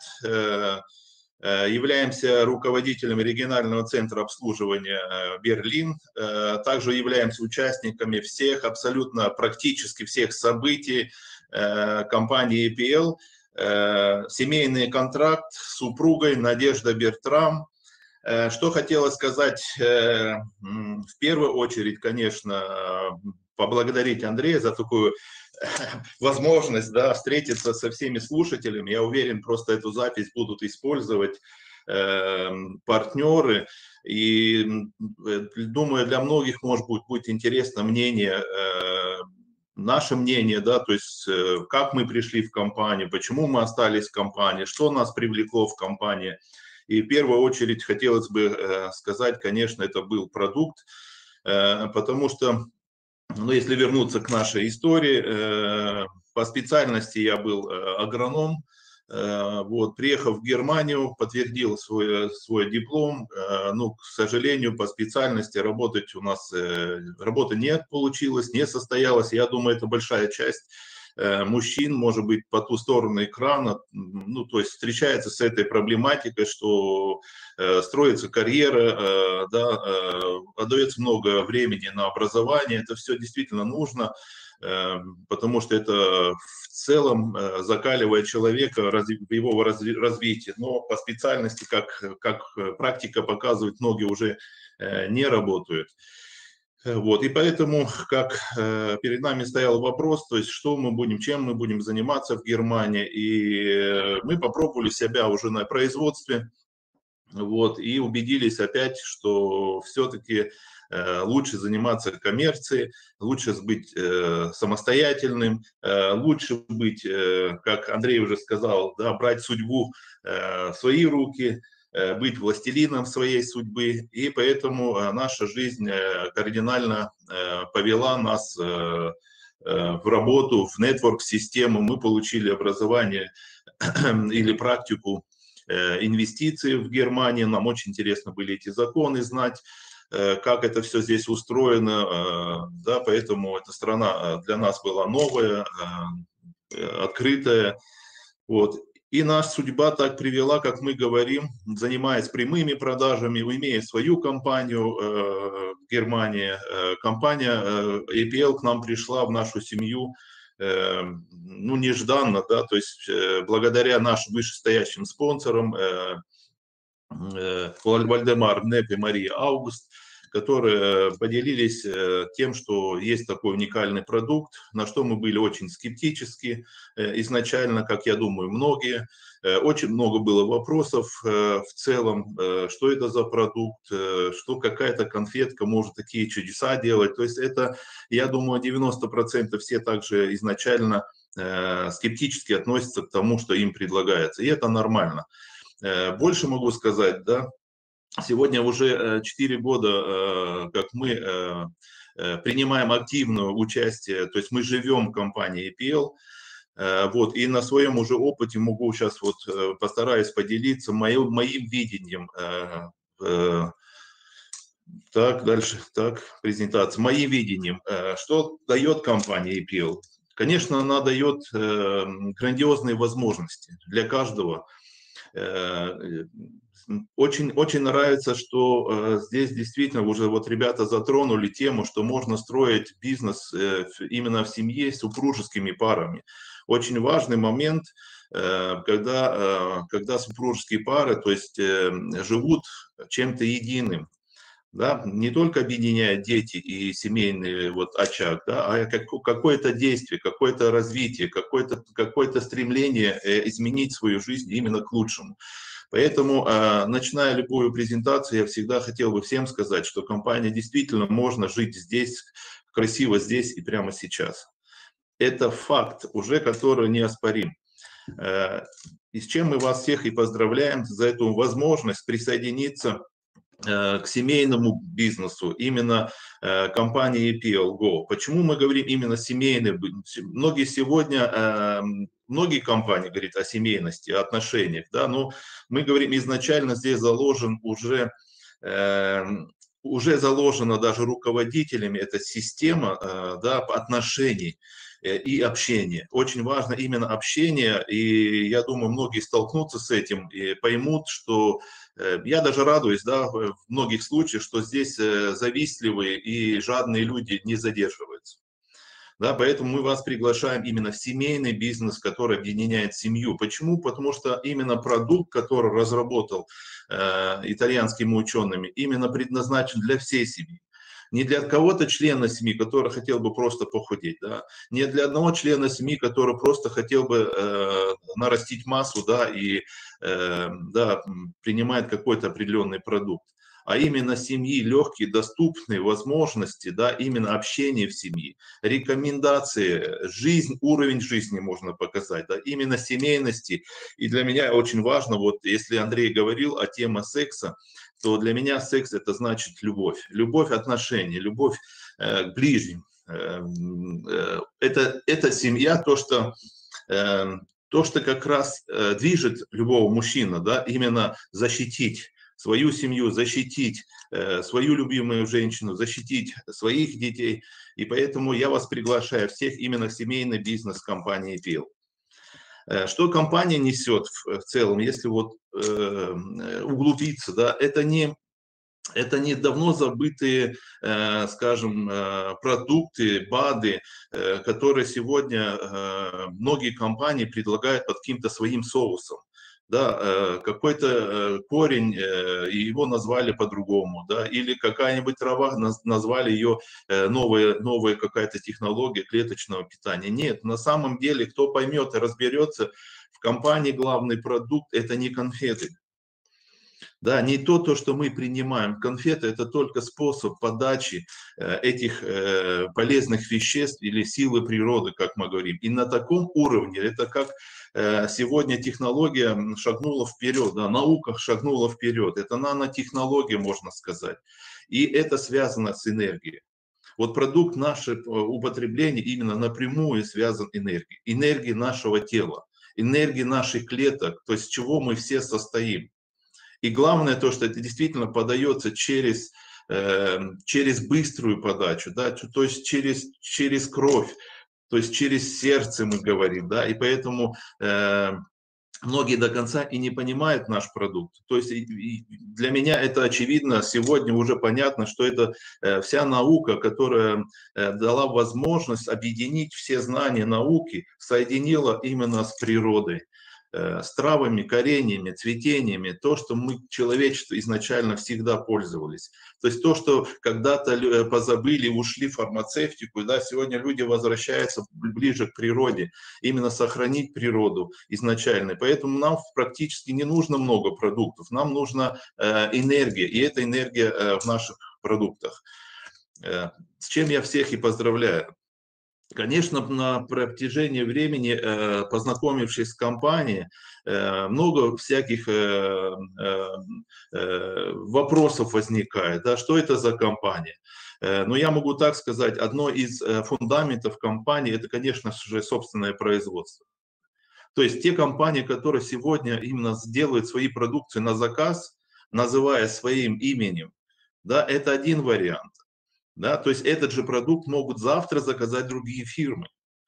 Являемся руководителем регионального центра обслуживания Берлин. Также являемся участниками всех, абсолютно практически всех событий компании и пи эл. Семейный контракт с супругой Надежда Бертрам. Что хотела сказать в первую очередь, конечно, поблагодарить Андрея за такую возможность, да, встретиться со всеми слушателями. Я уверен, просто эту запись будут использовать э, партнеры. И думаю, для многих, может быть, будет интересно мнение, э, наше мнение, да, то есть э, как мы пришли в компанию, почему мы остались в компании, что нас привлекло в компании. И в первую очередь хотелось бы э, сказать, конечно, это был продукт, э, потому что, ну, если вернуться к нашей истории, э, по специальности я был э, агроном. Э, вот, приехав в Германию, подтвердил свой, свой диплом. Э, ну, к сожалению, по специальности работать у нас, э, работа не получилась, не состоялась. Я думаю, это большая часть э, мужчин, может быть, по ту сторону экрана, ну, то есть встречается с этой проблематикой, что э, строится карьера, э, да, э, отдается много времени на образование. Это все действительно нужно, э, потому что это в целом э, закаливает человека в его разви развитии. Но по специальности, как, как практика показывает, многие уже э, не работают. Вот, и поэтому, как э, перед нами стоял вопрос, то есть, что мы будем, чем мы будем заниматься в Германии, и э, мы попробовали себя уже на производстве. вот, и убедились опять, что все-таки лучше заниматься коммерцией, лучше быть самостоятельным, лучше быть, как Андрей уже сказал, да, брать судьбу в свои руки, быть властелином своей судьбы. И поэтому наша жизнь кардинально повела нас в работу, в нетворк-систему. Мы получили образование или практику инвестиций в Германии. Нам очень интересно были эти законы знать, как это все здесь устроено, да, поэтому эта страна для нас была новая, открытая, вот. И наша судьба так привела, как мы говорим, занимаясь прямыми продажами, имея свою компанию в Германии. Компания эй пи эл к нам пришла в нашу семью, ну, нежданно, да, то есть благодаря нашим вышестоящим спонсорам, Вальдемар Неп и Мария Аугуст, которые поделились тем, что есть такой уникальный продукт, на что мы были очень скептически изначально, как я думаю, многие. Очень много было вопросов в целом, что это за продукт, что какая-то конфетка может такие чудеса делать. То есть это, я думаю, девяносто процентов все также изначально скептически относятся к тому, что им предлагается. И это нормально. Больше могу сказать, да, сегодня уже четыре года, как мы принимаем активное участие, то есть мы живем в компании эй пи эл, вот, и на своем уже опыте могу сейчас вот постараюсь поделиться моим, моим видением. Так, дальше, так, презентация. Моим видением, что дает компания эй пи эл? Конечно, она дает грандиозные возможности для каждого. Очень, очень нравится, что здесь действительно уже вот ребята затронули тему, что можно строить бизнес именно в семье с супружескими парами. Очень важный момент, когда, когда супружеские пары, то есть живут чем-то единым. Да, не только объединяют дети и семейный вот очаг, да, а какое-то действие, какое-то развитие, какое-то какое-то стремление изменить свою жизнь именно к лучшему. Поэтому, начиная любую презентацию, я всегда хотел бы всем сказать, что компания действительно можно жить здесь, красиво здесь и прямо сейчас. Это факт, уже который неоспорим. И с чем мы вас всех и поздравляем за эту возможность присоединиться к семейному бизнесу, именно компании эй пи эл Go. Почему мы говорим именно семейный? Многие сегодня, многие компании говорят о семейности, о отношениях, да, но мы говорим изначально здесь заложен уже, уже заложена даже руководителями эта система, да, отношений и общения. Очень важно именно общение, и я думаю, многие столкнутся с этим и поймут, что я даже радуюсь, да, в многих случаях, что здесь завистливые и жадные люди не задерживаются. Да, поэтому мы вас приглашаем именно в семейный бизнес, который объединяет семью. Почему? Потому что именно продукт, который разработал э, итальянскими учеными, именно предназначен для всей семьи. Не для кого-то члена семьи, который хотел бы просто похудеть, да, не для одного члена семьи, который просто хотел бы э, нарастить массу, да, и э, да, принимает какой-то определенный продукт, а именно семьи легкие, доступные возможности, да, именно общение в семье, рекомендации, жизнь, уровень жизни можно показать, да, именно семейности. И для меня очень важно, вот если Андрей говорил о теме секса, то для меня секс – это значит любовь. Любовь, отношения, любовь э, к ближним. Э, э, это, это семья, то, что, э, то, что как раз э, движет любого мужчину, да, именно защитить свою семью, защитить э, свою любимую женщину, защитить своих детей. И поэтому я вас приглашаю всех именно в семейный бизнес компании эй пи эл. Что компания несет в целом, если вот э, углубиться, да, это не, это не давно забытые, э, скажем, э, продукты, БАДы, э, которые сегодня э, многие компании предлагают под каким-то своим соусом. Да, э, какой-то э, корень, э, его назвали по-другому, да, или какая-нибудь трава, наз, назвали ее э, новая, новая какая-то технология клеточного питания. Нет, на самом деле, кто поймет и разберется, в компании главный продукт – это не конфеты. Да, не то, то, что мы принимаем. Конфеты – это только способ подачи э, этих э, полезных веществ или силы природы, как мы говорим. И на таком уровне, это как э, сегодня технология шагнула вперед, да, наука шагнула вперед. Это нанотехнология, можно сказать. И это связано с энергией. Вот продукт нашего употребления именно напрямую связан с энергией. Энергией нашего тела, энергией наших клеток, то есть с чего мы все состоим. И главное то, что это действительно подается через, э, через быструю подачу, да, то есть через, через кровь, то есть через сердце мы говорим, да, и поэтому э, многие до конца и не понимают наш продукт. То есть и, и для меня это очевидно, сегодня уже понятно, что это э, вся наука, которая э, дала возможность объединить все знания науки, соединила именно с природой. С травами, кореньями, цветениями, то, что мы, человечество, изначально всегда пользовались. То есть то, что когда-то позабыли, ушли в фармацевтику, да, сегодня люди возвращаются ближе к природе, именно сохранить природу изначально. Поэтому нам практически не нужно много продуктов, нам нужна э, энергия, и эта энергия э, в наших продуктах. Э, с чем я всех и поздравляю. Конечно, на протяжении времени, познакомившись с компанией, много всяких вопросов возникает. Да, что это за компания? Но я могу так сказать, одно из фундаментов компании – это, конечно же, собственное производство. То есть те компании, которые сегодня именно делают свои продукции на заказ, называя своим именем, да, это один вариант. Да, то есть этот же продукт могут завтра заказать другие фирмы.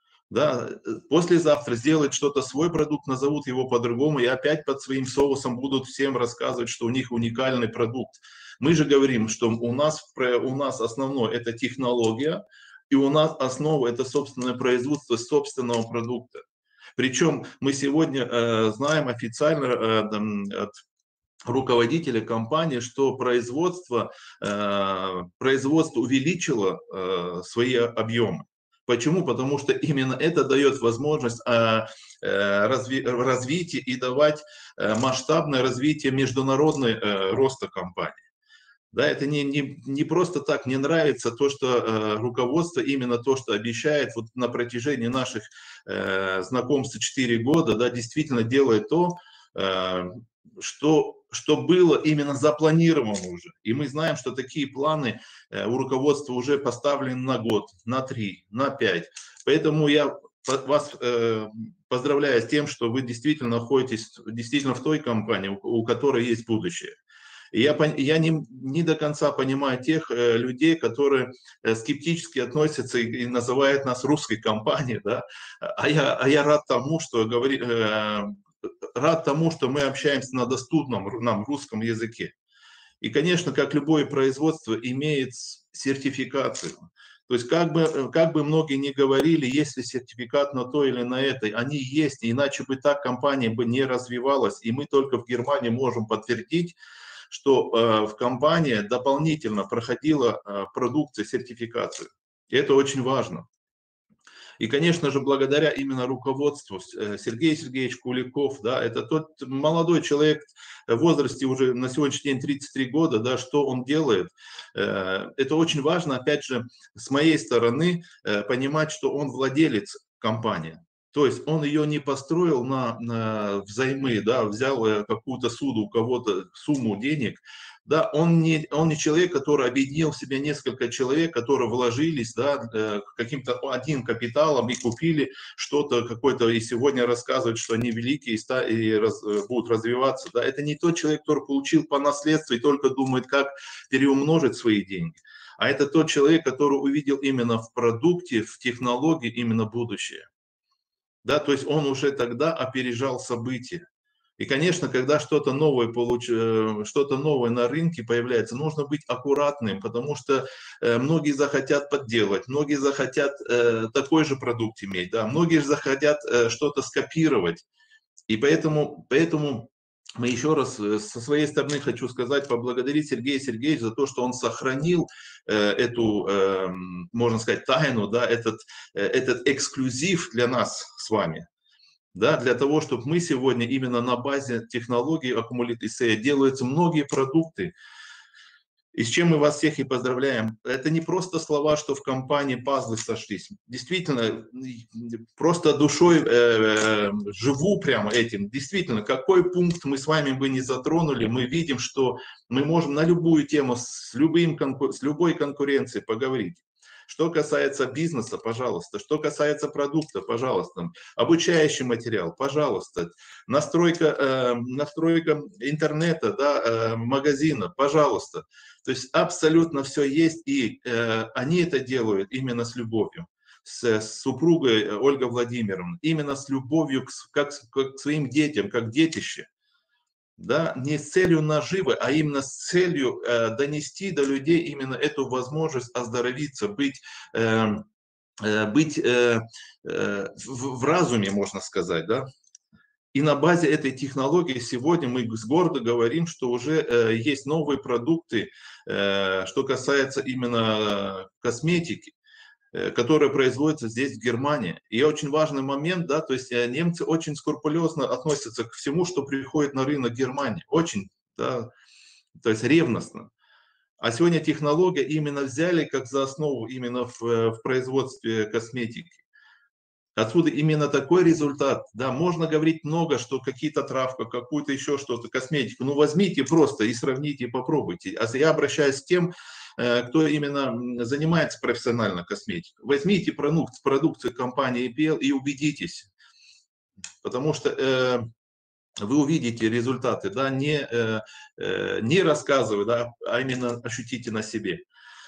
Да, послезавтра сделать что-то, свой продукт, назовут его по-другому, и опять под своим соусом будут всем рассказывать, что у них уникальный продукт. Мы же говорим, что у нас, у нас основное это технология, и у нас основа это собственное производство собственного продукта. Причем мы сегодня э, знаем официально э, от руководителя компании, что производство, э, производство увеличило э, свои объемы. Почему? Потому что именно это дает возможность э, разви развития и давать э, масштабное развитие международной э, роста компании. Да, это не, не, не просто так, не нравится то, что э, руководство, именно то, что обещает вот на протяжении наших э, знакомств четыре года, да, действительно делает то, э, что, что было именно запланировано уже. И мы знаем, что такие планы э, у руководства уже поставлены на год, на три, на пять. Поэтому я вас э, поздравляю с тем, что вы действительно находитесь действительно в той компании, у, у которой есть будущее. И я, я не, не до конца понимаю тех э, людей, которые э, скептически относятся и, и называют нас русской компанией, да? а, я, а я рад тому, что говори, э, рад тому, что мы общаемся на доступном нам русском языке. И, конечно, как любое производство имеет сертификацию. То есть как бы, как бы многие ни говорили, есть ли сертификат на то или на это, они есть, иначе бы так компания бы не развивалась. И мы только в Германии можем подтвердить, что э, в компании дополнительно проходила э, продукция, сертификацию. И это очень важно. И, конечно же, благодаря именно руководству э, Сергей Сергеевич Куликов, да, это тот молодой человек в возрасте уже на сегодняшний день тридцать три года, да, что он делает. Э, это очень важно, опять же, с моей стороны, э, понимать, что он владелец компании. То есть он ее не построил на, на взаймы, да, взял какую-то суду у кого-то сумму денег. Да, он не, он не человек, который объединил в себе несколько человек, которые вложились, да, каким-то одним капиталом и купили что-то какое-то, и сегодня рассказывают, что они великие и, и раз, будут развиваться. Да. Это не тот человек, который получил по наследству и только думает, как переумножить свои деньги. А это тот человек, который увидел именно в продукте, в технологии именно будущее. Да, то есть он уже тогда опережал события. И, конечно, когда что-то новое, получ... что-то новое на рынке появляется, нужно быть аккуратным, потому что многие захотят подделать, многие захотят такой же продукт иметь, да, многие захотят что-то скопировать. И поэтому, поэтому мы еще раз со своей стороны хочу сказать, поблагодарить Сергея Сергеевича за то, что он сохранил эту, можно сказать, тайну, да, этот, этот эксклюзив для нас с вами. Да, для того, чтобы мы сегодня именно на базе технологий Accumulate эс эй делаются многие продукты. И с чем мы вас всех и поздравляем. Это не просто слова, что в компании пазлы сошлись. Действительно, просто душой э, живу прямо этим. Действительно, какой пункт мы с вами бы не затронули, мы видим, что мы можем на любую тему с, любым, с любой конкуренцией поговорить. Что касается бизнеса, пожалуйста. Что касается продукта, пожалуйста. Обучающий материал, пожалуйста. Настройка, э, настройка интернета, да, э, магазина, пожалуйста. То есть абсолютно все есть, и э, они это делают именно с любовью. С, с супругой Ольгой Владимировной, именно с любовью к, как, к своим детям, как детище. Да, не с целью наживы, а именно с целью э, донести до людей именно эту возможность оздоровиться, быть, э, э, быть э, э, в, в разуме, можно сказать. Да? И на базе этой технологии сегодня мы с гордо говорим, что уже э, есть новые продукты, э, что касается именно косметики, которая производится здесь, в Германии. И очень важный момент, да, то есть немцы очень скрупулезно относятся к всему, что приходит на рынок Германии. Очень, да, то есть ревностно. А сегодня технологии именно взяли как за основу именно в, в производстве косметики. Отсюда именно такой результат. Да, можно говорить много, что какие-то травка, какую-то еще что-то, косметику. Ну возьмите просто и сравните, и попробуйте. А я обращаюсь к тем, кто именно занимается профессионально косметикой. Возьмите продукт, продукцию компании и пи эл и убедитесь. Потому что э, вы увидите результаты, да, не, э, не рассказывая, да, а именно ощутите на себе.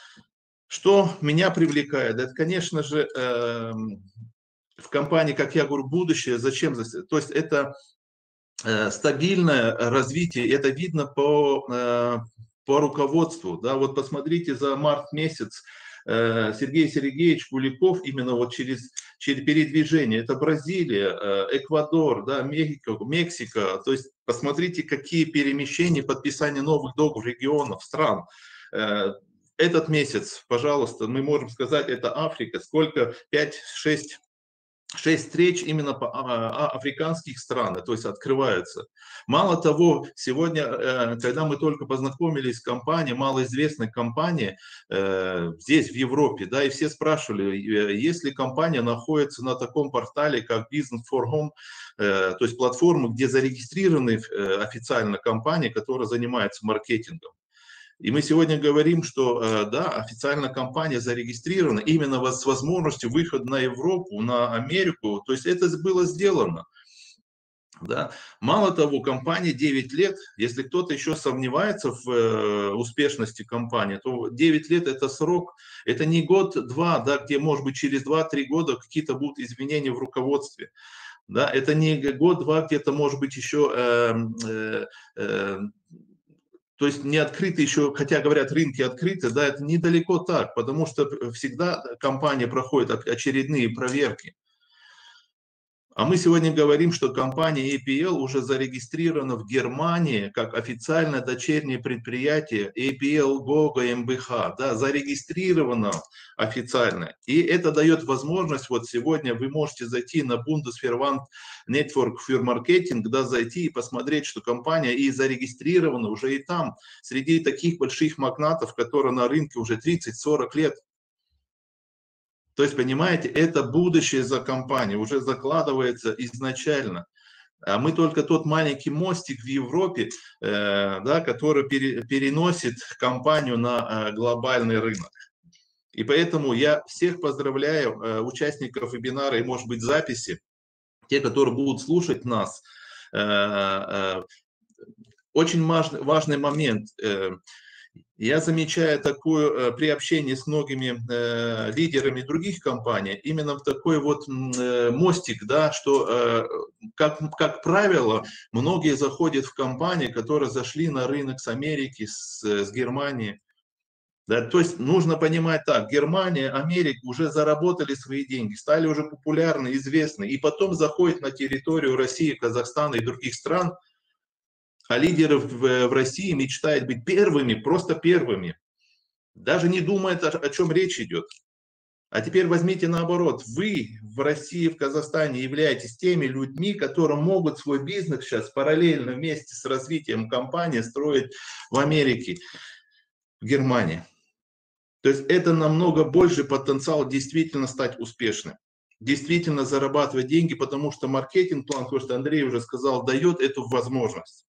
Что меня привлекает? Это, конечно же, э, в компании, как я говорю, будущее. Зачем? То есть это э, стабильное развитие, это видно по... Э, по руководству, да, вот посмотрите за март месяц, э, Сергей Сергеевич Куликов именно вот через, через передвижение, это Бразилия, э, Эквадор, да, Мексика, Мексика, то есть посмотрите, какие перемещения, подписание новых договоров, регионов, стран. Э, этот месяц, пожалуйста, мы можем сказать, это Африка, сколько, пять-шесть Шесть встреч именно по африканских странах, то есть открываются. Мало того, сегодня, когда мы только познакомились с компанией, малоизвестной компанией здесь, в Европе, да, и все спрашивали, если компания находится на таком портале, как Business for Home, то есть платформа, где зарегистрированы официально компании, которые занимаются маркетингом. И мы сегодня говорим, что да, официально компания зарегистрирована именно с возможностью выхода на Европу, на Америку. То есть это было сделано. Да. Мало того, компания девять лет, если кто-то еще сомневается в э, успешности компании, то девять лет это срок, это не год-два, да, где может быть через два-три года какие-то будут изменения в руководстве. Да, это не год-два, где-то может быть еще... Э, э, э, То есть не открыты еще, хотя говорят, рынки открыты, да, это недалеко так, потому что всегда компания проходит очередные проверки. А мы сегодня говорим, что компания эй пи эл уже зарегистрирована в Германии как официальное дочернее предприятие эй пи эл Go GmbH, да, зарегистрировано официально. И это дает возможность, вот сегодня вы можете зайти на Bundesverband Network für Marketing, да, зайти и посмотреть, что компания и зарегистрирована уже и там, среди таких больших магнатов, которые на рынке уже тридцать-сорок лет. То есть, понимаете, это будущее за компанией, уже закладывается изначально. А мы только тот маленький мостик в Европе, э, да, который пере, переносит компанию на э, глобальный рынок. И поэтому я всех поздравляю, э, участников вебинара и, может быть, записи, те, которые будут слушать нас. Э, э, очень важный, важный момент. Э, Я замечаю такую, при общении с многими э, лидерами других компаний, именно такой вот э, мостик, да, что, э, как, как правило, многие заходят в компании, которые зашли на рынок с Америки, с, с Германии. Да, то есть нужно понимать так, Германия, Америка уже заработали свои деньги, стали уже популярны, известны, и потом заходят на территорию России, Казахстана и других стран, а лидеры в, в России мечтают быть первыми, просто первыми. Даже не думает, о, о чем речь идет. А теперь возьмите наоборот. Вы в России, в Казахстане являетесь теми людьми, которые могут свой бизнес сейчас параллельно вместе с развитием компании строить в Америке, в Германии. То есть это намного больше потенциал действительно стать успешным, действительно зарабатывать деньги, потому что маркетинг-план, то, что Андрей уже сказал, дает эту возможность.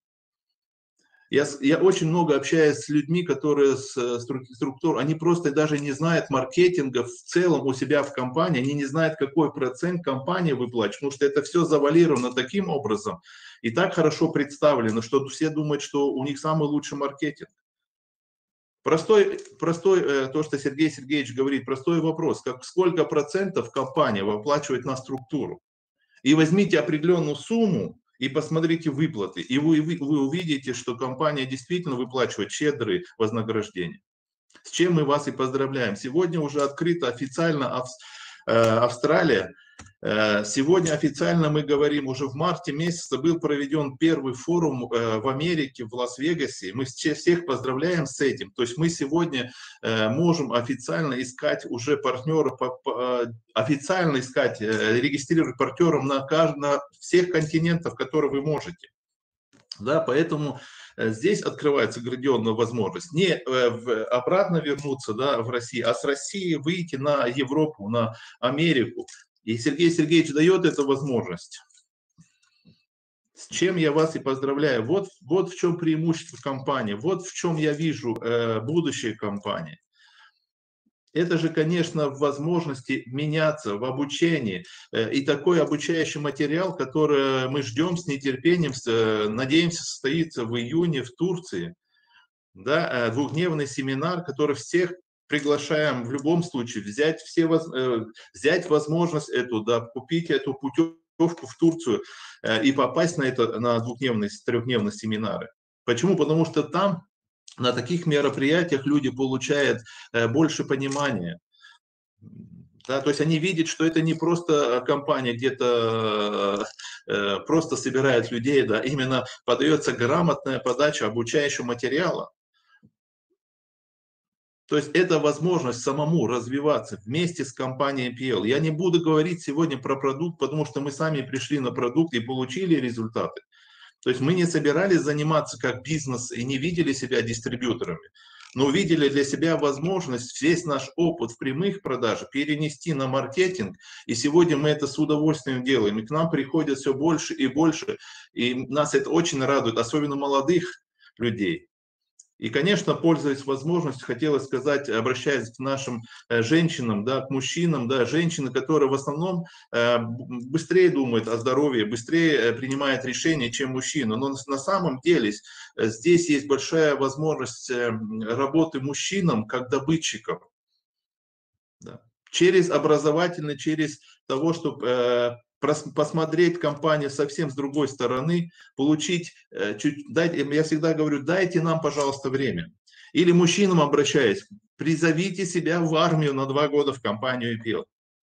Я, я очень много общаюсь с людьми, которые с структур, они просто даже не знают маркетинга в целом у себя в компании, они не знают, какой процент компания выплачивает, потому что это все завуалировано таким образом и так хорошо представлено, что все думают, что у них самый лучший маркетинг. Простой, простой, то, что Сергей Сергеевич говорит, простой вопрос, как сколько процентов компания выплачивает на структуру. И возьмите определенную сумму и посмотрите выплаты, и вы, вы, вы увидите, что компания действительно выплачивает щедрые вознаграждения. С чем мы вас и поздравляем. Сегодня уже открыта официально Австралия. Сегодня официально мы говорим, уже в марте месяце был проведен первый форум в Америке, в Лас-Вегасе. Мы всех поздравляем с этим. То есть мы сегодня можем официально искать уже партнеров, официально искать, регистрировать партнеров на, на всех континентах, которые вы можете. Да, поэтому здесь открывается грандиозная возможность не обратно вернуться, да, в Россию, а с России выйти на Европу, на Америку. И Сергей Сергеевич дает эту возможность. С чем я вас и поздравляю. Вот, вот в чем преимущество компании, вот в чем я вижу э, будущее компании. Это же, конечно, в возможности меняться в обучении. Э, и такой обучающий материал, который мы ждем с нетерпением, э, надеемся, состоится в июне в Турции. Да, э, двухдневный семинар, который всех приглашаем в любом случае взять, все, э, взять возможность эту, да, купить эту путевку в Турцию э, и попасть на, это, на двухдневные, трехдневные семинары. Почему? Потому что там на таких мероприятиях люди получают э, больше понимания. Да, то есть они видят, что это не просто компания где-то э, просто собирает людей, да, именно подается грамотная подача обучающего материала. То есть это возможность самому развиваться вместе с компанией пи эл. Я не буду говорить сегодня про продукт, потому что мы сами пришли на продукт и получили результаты. То есть мы не собирались заниматься как бизнес и не видели себя дистрибьюторами, но увидели для себя возможность весь наш опыт в прямых продажах перенести на маркетинг. И сегодня мы это с удовольствием делаем. И к нам приходят все больше и больше. И нас это очень радует, особенно молодых людей. И, конечно, пользуясь возможностью, хотелось сказать, обращаясь к нашим женщинам, да, к мужчинам, да, женщины, которые в основном э, быстрее думают о здоровье, быстрее принимают решения, чем мужчины. Но на самом деле здесь есть большая возможность работы мужчинам как добытчикам. Да. Через образовательный, через того, чтобы э, посмотреть компанию совсем с другой стороны, получить, чуть, дайте, я всегда говорю, дайте нам, пожалуйста, время. Или мужчинам обращаюсь, призовите себя в армию на два года в компанию пи эл.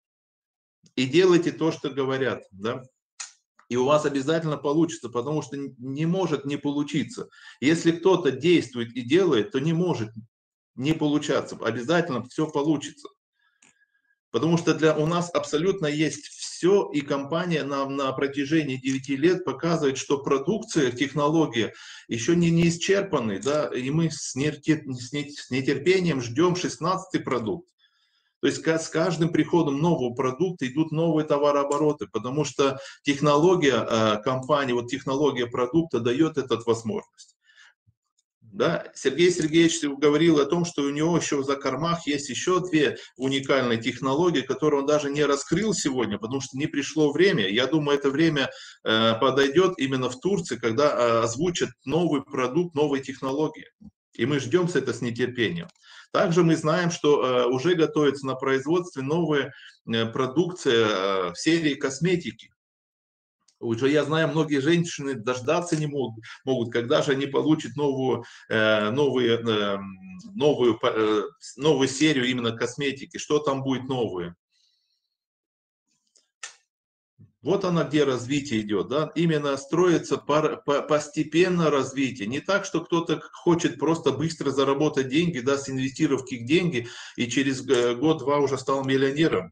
И делайте то, что говорят. Да? И у вас обязательно получится, потому что не может не получиться. Если кто-то действует и делает, то не может не получаться. Обязательно все получится. Потому что для, у нас абсолютно есть все, и компания нам на протяжении девяти лет показывает, что продукция, технология еще не, не исчерпаны, да, и мы с нетерпением ждем шестнадцатый продукт. То есть с каждым приходом нового продукта идут новые товарообороты, потому что технология компании, вот технология продукта дает эту возможность. Да, Сергей Сергеевич говорил о том, что у него еще за кормах есть еще две уникальные технологии, которые он даже не раскрыл сегодня, потому что не пришло время. Я думаю, это время э, подойдет именно в Турции, когда э, озвучат новый продукт, новые технологии. И мы ждем это с нетерпением. Также мы знаем, что э, уже готовится на производстве новая э, продукция э, в серии косметики. Уже я знаю, многие женщины дождаться не могут, могут когда же они получат новую, э, новую, э, новую, э, новую серию именно косметики, что там будет новое. Вот она, где развитие идет, да, именно строится постепенно развитие, не так, что кто-то хочет просто быстро заработать деньги, да, инвестировав их деньги, и через год-два уже стал миллионером.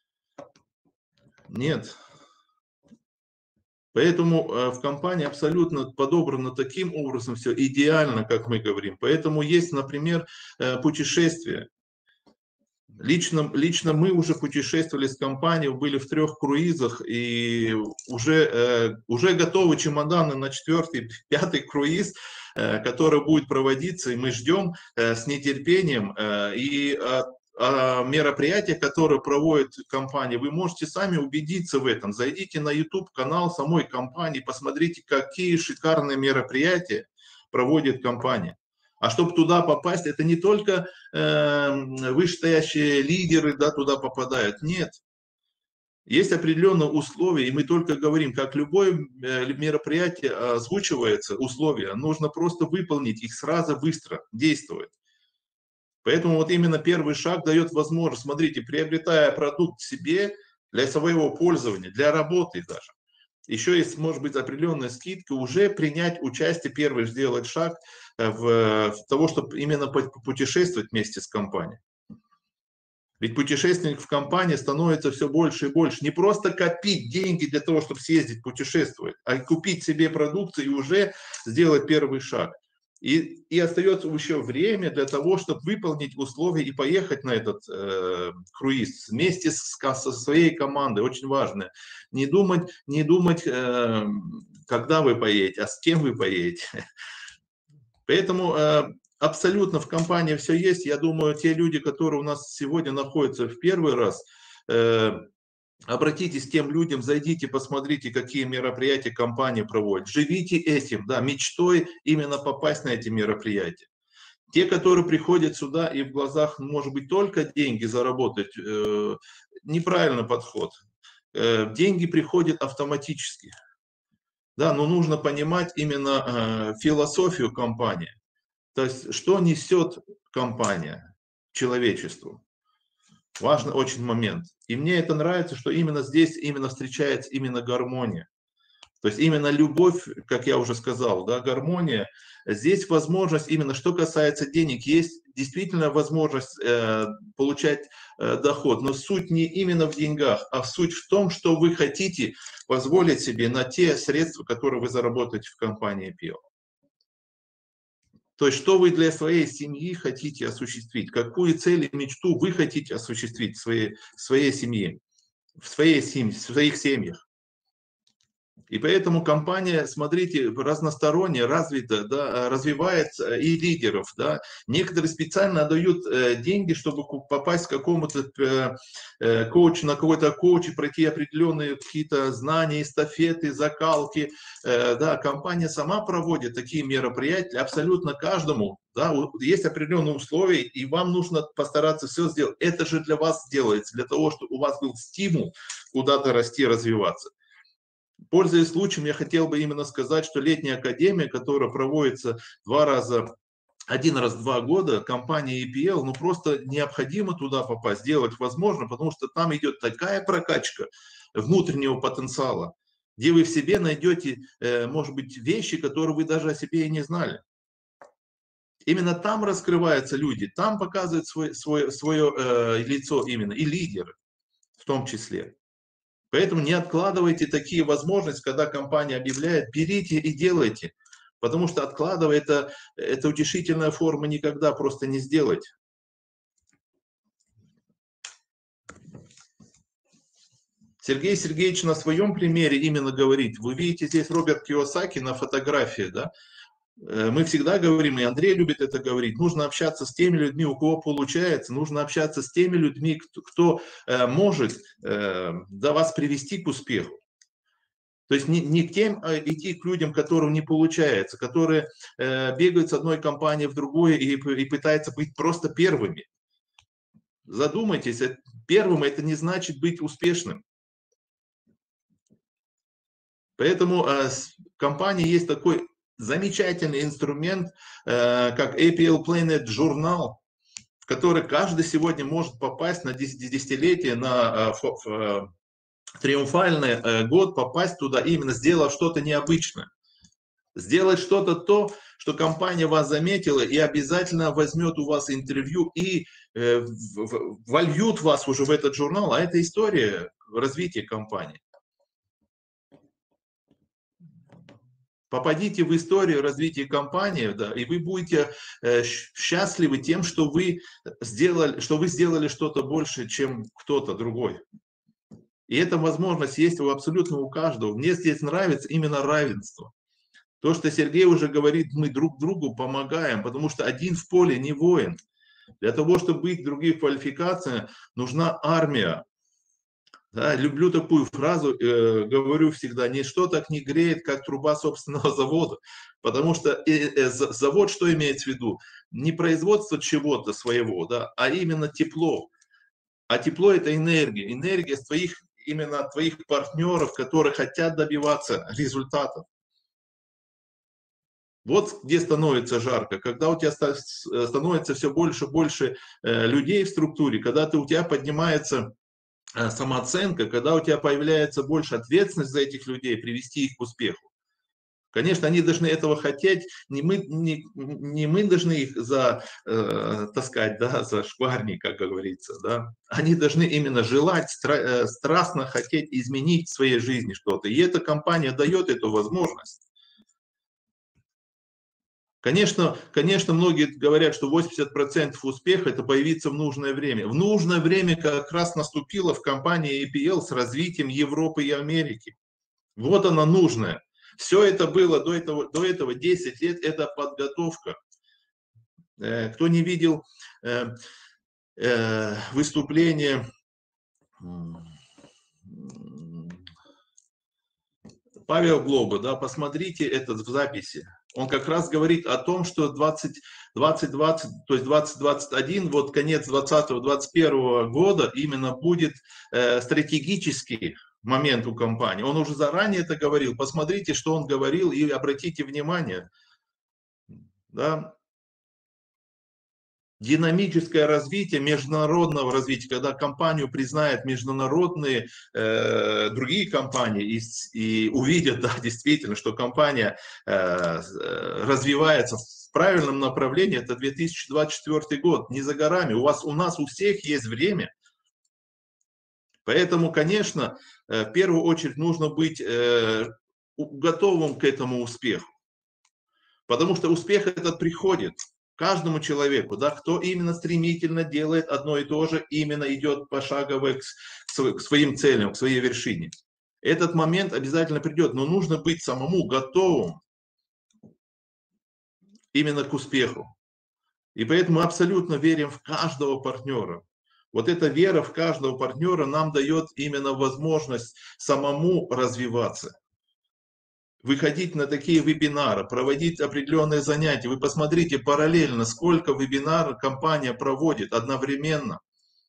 Нет. Поэтому в компании абсолютно подобрано таким образом все идеально, как мы говорим. Поэтому есть, например, путешествия. Лично, лично мы уже путешествовали с компанией, были в трех круизах и уже, э, уже готовы чемоданы на четвертый, пятый круиз, э, который будет проводиться, и мы ждем э, с нетерпением. Э, и э, о мероприятиях, которые проводит компания, вы можете сами убедиться в этом. Зайдите на YouTube-канал самой компании, посмотрите, какие шикарные мероприятия проводит компания. А чтобы туда попасть, это не только э, вышестоящие лидеры, да, туда попадают. Нет. Есть определенные условия, и мы только говорим, как любое мероприятие озвучивается, условия, нужно просто выполнить их сразу, быстро, действовать. Поэтому вот именно первый шаг дает возможность, смотрите, приобретая продукт себе для своего пользования, для работы даже. Еще есть, может быть, определенная скидка, уже принять участие, первый сделать шаг в, в того, чтобы именно путешествовать вместе с компанией. Ведь путешественник в компании становится все больше и больше. Не просто копить деньги для того, чтобы съездить путешествовать, а купить себе продукцию и уже сделать первый шаг. И, и остается еще время для того, чтобы выполнить условия и поехать на этот э, круиз вместе с, со своей командой. Очень важно. Не думать, не думать э, когда вы поедете, а с кем вы поедете. Поэтому э, абсолютно в компании все есть. Я думаю, те люди, которые у нас сегодня находятся в первый раз, э, обратитесь к тем людям, зайдите, посмотрите, какие мероприятия компания проводит. Живите этим, да, мечтой именно попасть на эти мероприятия. Те, которые приходят сюда и в глазах, может быть, только деньги заработать, э, неправильный подход. Э, деньги приходят автоматически. Да, но нужно понимать именно э, философию компании. То есть, что несет компания человечеству. Важный очень момент. И мне это нравится, что именно здесь именно встречается именно гармония. То есть именно любовь, как я уже сказал, да, гармония. Здесь возможность, именно что касается денег, есть действительно возможность э, получать э, доход. Но суть не именно в деньгах, а суть в том, что вы хотите позволить себе на те средства, которые вы заработаете в компании пи эл. То есть, что вы для своей семьи хотите осуществить, какую цель и мечту вы хотите осуществить в своей, в своей семье, в, своей семье, в своих семьях. И поэтому компания, смотрите, разносторонне развита, да, развивает и лидеров. Да. Некоторые специально отдают деньги, чтобы попасть к какому-то коучу, на какой-то коуч и пройти определенные какие-то знания, эстафеты, закалки. Да, компания сама проводит такие мероприятия абсолютно каждому. Да, есть определенные условия, и вам нужно постараться все сделать. Это же для вас делается, для того, чтобы у вас был стимул куда-то расти, развиваться. Пользуясь случаем, я хотел бы именно сказать, что летняя академия, которая проводится два раза, один раз в два года, компания и пи эл, ну просто необходимо туда попасть, сделать возможно, потому что там идет такая прокачка внутреннего потенциала, где вы в себе найдете, может быть, вещи, которые вы даже о себе и не знали. Именно там раскрываются люди, там показывают свой, свой, свое э, лицо именно, и лидеры в том числе. Поэтому не откладывайте такие возможности, когда компания объявляет, берите и делайте. Потому что откладывая, это, это утешительная форма никогда просто не сделать. Сергей Сергеевич на своем примере именно говорит, вы видите здесь Роберт Кийосаки на фотографии, да? Мы всегда говорим, и Андрей любит это говорить, нужно общаться с теми людьми, у кого получается, нужно общаться с теми людьми, кто, кто э, может э, да, вас привести к успеху. То есть не, не к тем, а идти к людям, которым не получается, которые э, бегают с одной компании в другую и, и пытаются быть просто первыми. Задумайтесь, первым это не значит быть успешным. Поэтому э, в компании есть такой замечательный инструмент, как эй пи эл Planet журнал, в который каждый сегодня может попасть на десятилетие, на триумфальный год попасть туда, именно сделав что-то необычное. Сделать что-то то, что компания вас заметила и обязательно возьмет у вас интервью и э, вольют вас уже в этот журнал. А это история развития компании. Попадите в историю развития компании, да, и вы будете э, счастливы тем, что вы сделали, что вы сделали что-то больше, чем кто-то другой. И эта возможность есть у абсолютно у каждого. Мне здесь нравится именно равенство. То, что Сергей уже говорит, мы друг другу помогаем, потому что один в поле не воин. Для того, чтобы быть в других квалификациях, нужна армия. Да, люблю такую фразу, э, говорю всегда, ничто так не греет, как труба собственного завода. Потому что э, э, завод что имеет в виду? Не производство чего-то своего, да, а именно тепло. А тепло – это энергия. Энергия с твоих, именно твоих партнеров, которые хотят добиваться результатов. Вот где становится жарко, когда у тебя становится все больше и больше людей в структуре, когда ты, у тебя поднимается самооценка, когда у тебя появляется больше ответственность за этих людей, привести их к успеху. Конечно, они должны этого хотеть, не мы, не, не мы должны их за, э, таскать, да, за шкварни, как говорится. Да. Они должны именно желать, стра, страстно хотеть изменить в своей жизни что-то. И эта компания дает эту возможность. Конечно, конечно, многие говорят, что восемьдесят процентов успеха – это появиться в нужное время. В нужное время как раз наступило в компании эй пи эл с развитием Европы и Америки. Вот оно нужное. Все это было до этого, до этого десять лет, это подготовка. Кто не видел выступление Павел Глоба, да, посмотрите это в записи. Он как раз говорит о том, что двадцать двадцать, то есть двадцать двадцать один, вот конец двадцатого двадцать первого года именно будет э, стратегический момент у компании. Он уже заранее это говорил. Посмотрите, что он говорил, и обратите внимание. Да. Динамическое развитие международного развития, когда компанию признают международные э, другие компании и, и увидят, да, действительно, что компания э, развивается в правильном направлении, это две тысячи двадцать четвёртый год, не за горами. У вас, у нас у всех есть время. Поэтому, конечно, в первую очередь нужно быть э, готовым к этому успеху. Потому что успех этот приходит каждому человеку, да, кто именно стремительно делает одно и то же, именно идет пошагово к, к своим целям, к своей вершине. Этот момент обязательно придет, но нужно быть самому готовым именно к успеху. И поэтому мы абсолютно верим в каждого партнера. Вот эта вера в каждого партнера нам дает именно возможность самому развиваться. Выходить на такие вебинары, проводить определенные занятия. Вы посмотрите параллельно, сколько вебинаров компания проводит одновременно.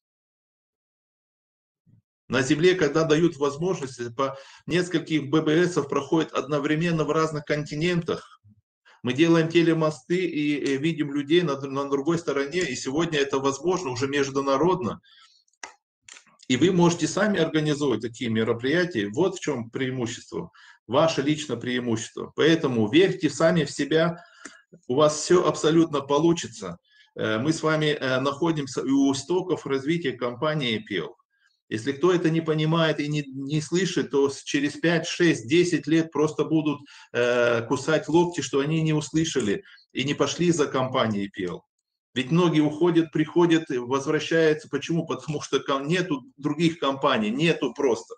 На Земле, когда дают возможность, по нескольких бэ бэ эсов проходят одновременно в разных континентах. Мы делаем телемосты и видим людей на, на другой стороне, и сегодня это возможно уже международно. И вы можете сами организовать такие мероприятия. Вот в чем преимущество. Ваше личное преимущество. Поэтому верьте сами в себя, у вас все абсолютно получится. Мы с вами находимся у истоков развития компании эй пи эл. Если кто это не понимает и не, не слышит, то через пять, шесть, десять лет просто будут э, кусать локти, что они не услышали и не пошли за компанией эй пи эл. Ведь многие уходят, приходят, возвращаются. Почему? Потому что нету других компаний, нету просто.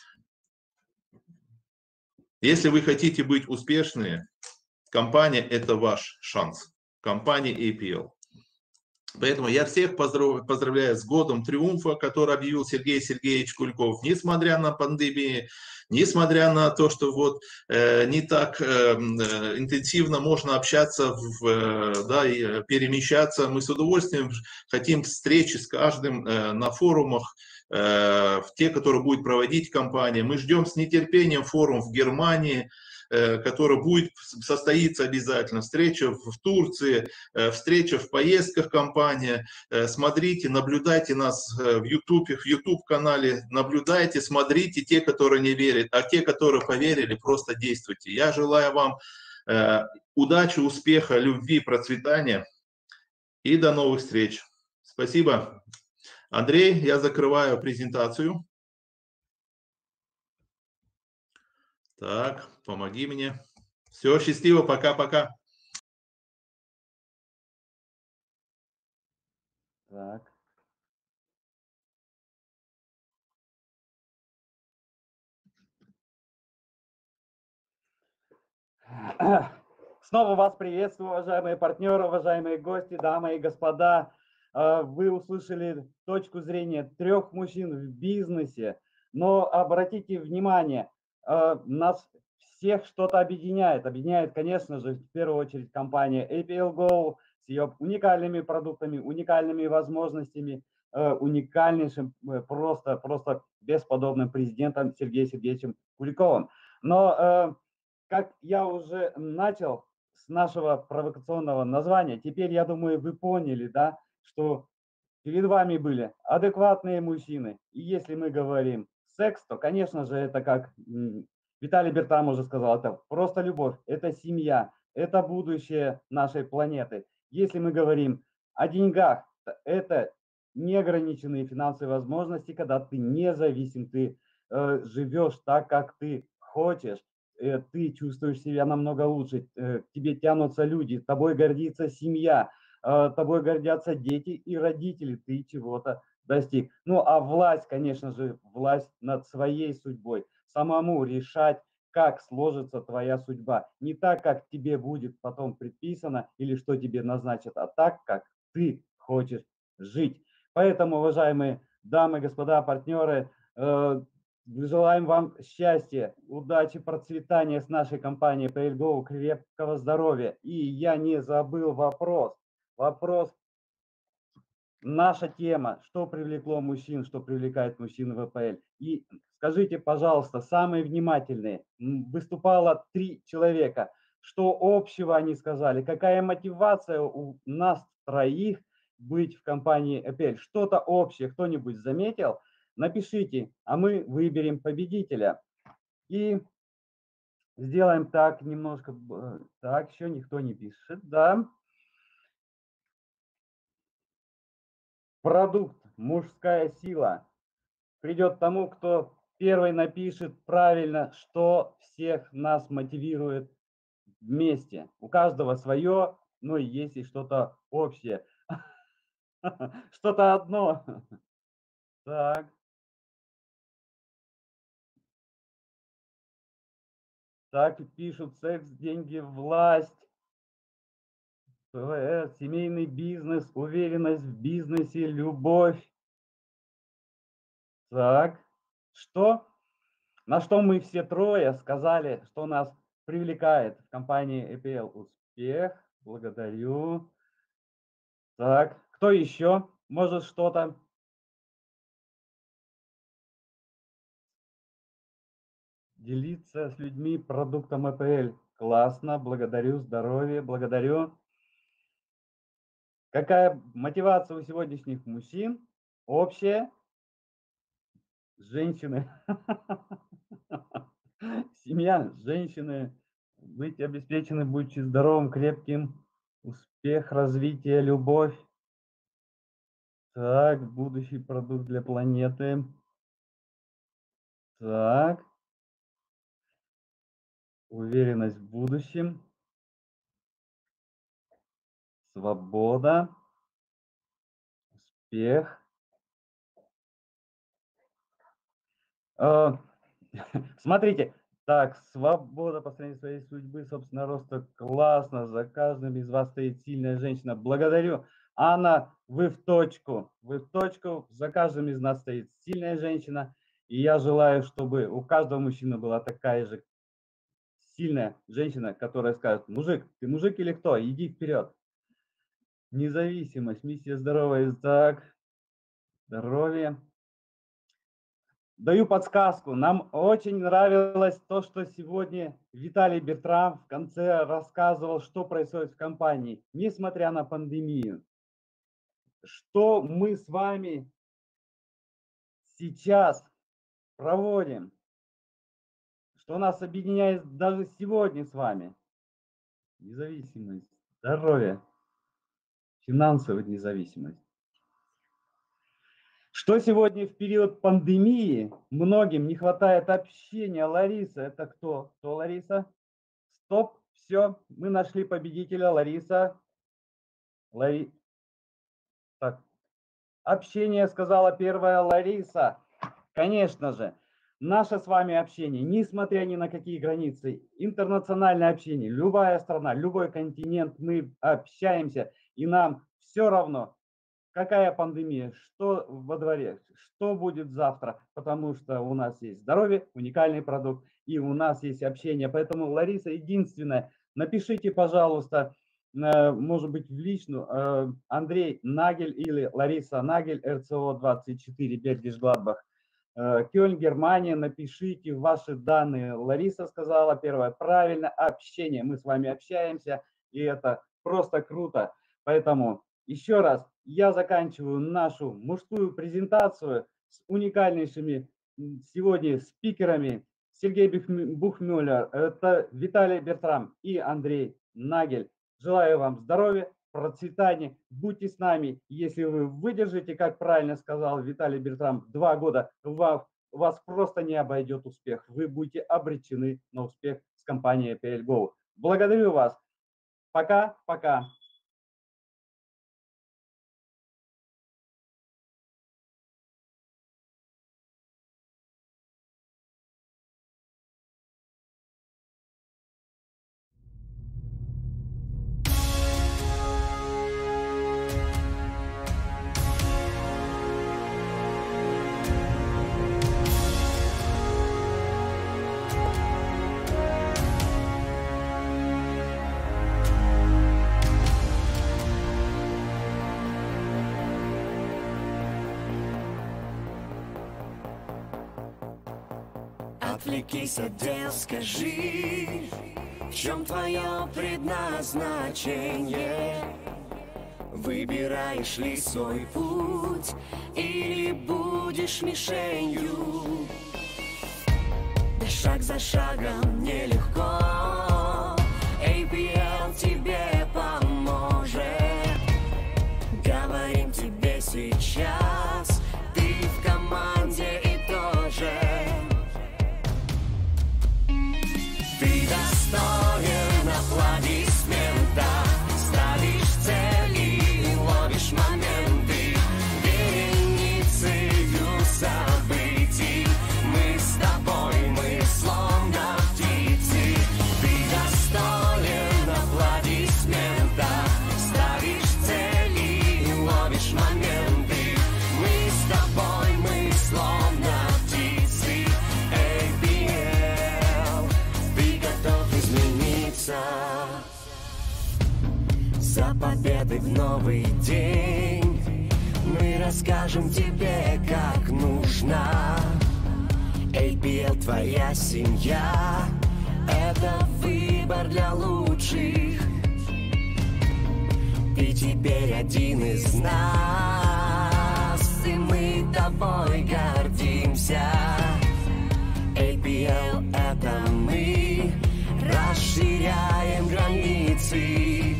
Если вы хотите быть успешными, компания – это ваш шанс. Компания эй пи эл. Поэтому я всех поздравляю с годом триумфа, который объявил Сергей Сергеевич Кульков. Несмотря на пандемию, несмотря на то, что вот э, не так э, интенсивно можно общаться, в, э, да, и перемещаться, мы с удовольствием хотим встречи с каждым э, на форумах, э, те, которые будет проводить компания. Мы ждем с нетерпением форум в Германии. которая будет состоится обязательно. Встреча в Турции, встреча в поездках компания. Смотрите, наблюдайте нас в YouTube, в YouTube-канале, наблюдайте, смотрите те, которые не верят, а те, которые поверили, просто действуйте. Я желаю вам удачи, успеха, любви, процветания и до новых встреч. Спасибо. Андрей, я закрываю презентацию. Так, помоги мне. Все, счастливо, пока-пока. Так. Снова вас приветствую, уважаемые партнеры, уважаемые гости, дамы и господа. Вы услышали точку зрения трех мужчин в бизнесе, но обратите внимание, нас всех что-то объединяет. Объединяет, конечно же, в первую очередь компания эй пи эл Go с ее уникальными продуктами, уникальными возможностями, уникальнейшим, просто, просто бесподобным президентом Сергеем Сергеевичем Куликовым. Но как я уже начал с нашего провокационного названия, теперь, я думаю, вы поняли, да, что перед вами были адекватные мужчины. И если мы говорим секс, то, конечно же, это, как Виталий Бертам уже сказал, это просто любовь, это семья, это будущее нашей планеты. Если мы говорим о деньгах, это неограниченные финансовые возможности, когда ты независим, ты э, живешь так, как ты хочешь. Ты чувствуешь себя намного лучше, к тебе тянутся люди, тобой гордится семья, тобой гордятся дети и родители, ты чего-то достиг. Ну а власть, конечно же, власть над своей судьбой, самому решать, как сложится твоя судьба. Не так, как тебе будет потом предписано или что тебе назначат, а так, как ты хочешь жить. Поэтому, уважаемые дамы, господа, партнеры, желаем вам счастья, удачи, процветания с нашей компанией пи эл Go, крепкого здоровья. И я не забыл вопрос. Вопрос. Наша тема, что привлекло мужчин, что привлекает мужчин в ВПЛ. И скажите, пожалуйста, самые внимательные. Выступало три человека. Что общего они сказали? Какая мотивация у нас троих быть в компании и пи эл? Что-то общее кто-нибудь заметил? Напишите, а мы выберем победителя. И сделаем так немножко. Так, еще никто не пишет, да. Продукт «Мужская сила» придет тому, кто первый напишет правильно, что всех нас мотивирует вместе. У каждого свое, но и есть и что-то общее. Что-то одно. Так. Так пишут: секс, деньги, власть, семейный бизнес, уверенность в бизнесе, любовь. Так, что? На что мы все трое сказали, что нас привлекает в компании эй пи эл? Успех, благодарю. Так, кто еще? Может что-то? Делиться с людьми продуктом эй пи эл. Классно, благодарю, здоровье, благодарю. Какая мотивация у сегодняшних мужчин? Общая? Женщины. Семья, женщины. Быть обеспечены, будьте здоровым, крепким. Успех, развитие, любовь. Так, будущий продукт для планеты. Так. Уверенность в будущем. Свобода. Успех. Смотрите, так, свобода построения своей судьбы, собственно, роста, классно, за каждым из вас стоит сильная женщина. Благодарю. Анна, вы в точку, вы в точку, за каждым из нас стоит сильная женщина, и я желаю, чтобы у каждого мужчины была такая же сильная женщина, которая скажет: мужик, ты мужик или кто? Иди вперед. Независимость, миссия здоровья, так, здоровье. даю подсказку. Нам очень нравилось то, что сегодня Виталий Бертрам в конце рассказывал, что происходит в компании, несмотря на пандемию. Что мы с вами сейчас проводим, что нас объединяет даже сегодня с вами. Независимость, здоровье, финансовая независимость. Что сегодня в период пандемии многим не хватает общения. Лариса, это кто? Кто Лариса? Стоп, все, мы нашли победителя. Лариса. Лари... Так. Общение, сказала первая Лариса. Конечно же, наше с вами общение, несмотря ни на какие границы, интернациональное общение, любая страна, любой континент, мы общаемся, и нам все равно, какая пандемия, что во дворе, что будет завтра, потому что у нас есть здоровье, уникальный продукт, и у нас есть общение. Поэтому, Лариса, единственное, напишите, пожалуйста, может быть, в личную, Андрей Нагель или Лариса Нагель, эр цэ о двадцать четыре, Бердиш Гладбах, Кёльн, Германия, напишите ваши данные. Лариса сказала первое, правильно, общение, мы с вами общаемся, и это просто круто. Поэтому еще раз, я заканчиваю нашу мужскую презентацию с уникальнейшими сегодня спикерами. Сергей Бухмюллер, это Виталий Бертрам и Андрей Нагель. Желаю вам здоровья, процветания, будьте с нами. Если вы выдержите, как правильно сказал Виталий Бертрам, два года, вас, вас просто не обойдет успех. Вы будете обречены на успех с компанией пи эл Go. Благодарю вас. Пока-пока. Отвлекись от дел, скажи, в чем твое предназначение? Выбираешь ли свой путь или будешь мишенью? Да шаг за шагом нелегко, эй пи эл тебе поможет. Говорим тебе сейчас, ты в команде и тоже. Достоин аплодисмента, ставишь цели, ловишь моменты, вереницею событий. Мы с тобой, мы словно птицы. Ты достоин аплодисмента, ставишь цели, ловишь моменты. Мы с тобой, мы словно птицы. эй пи эл, готов измениться. За победой в новый день мы расскажем тебе, как нужно. эй пи эл твоя семья, это выбор для лучших. Ты теперь один из нас, и мы тобой гордимся. эй пи эл это мы, расширяем границы.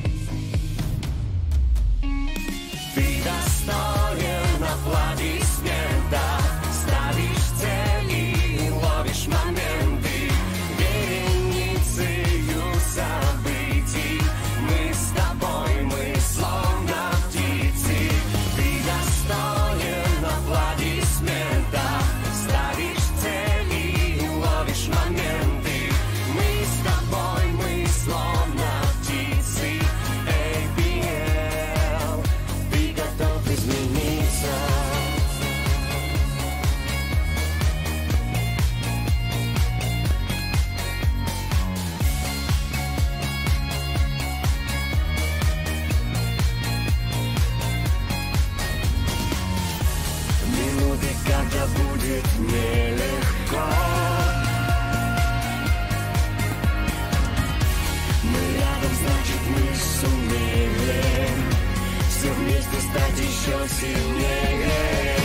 Ты достоин аплодисмента, ставишь цели, ловишь моменты, вереницею событий. Мы с тобой, мы словно птицы. Ты достоин аплодисмента, ставишь цели, ловишь моменты. Мы с тобой, мы словно птицы. стать еще сильнее.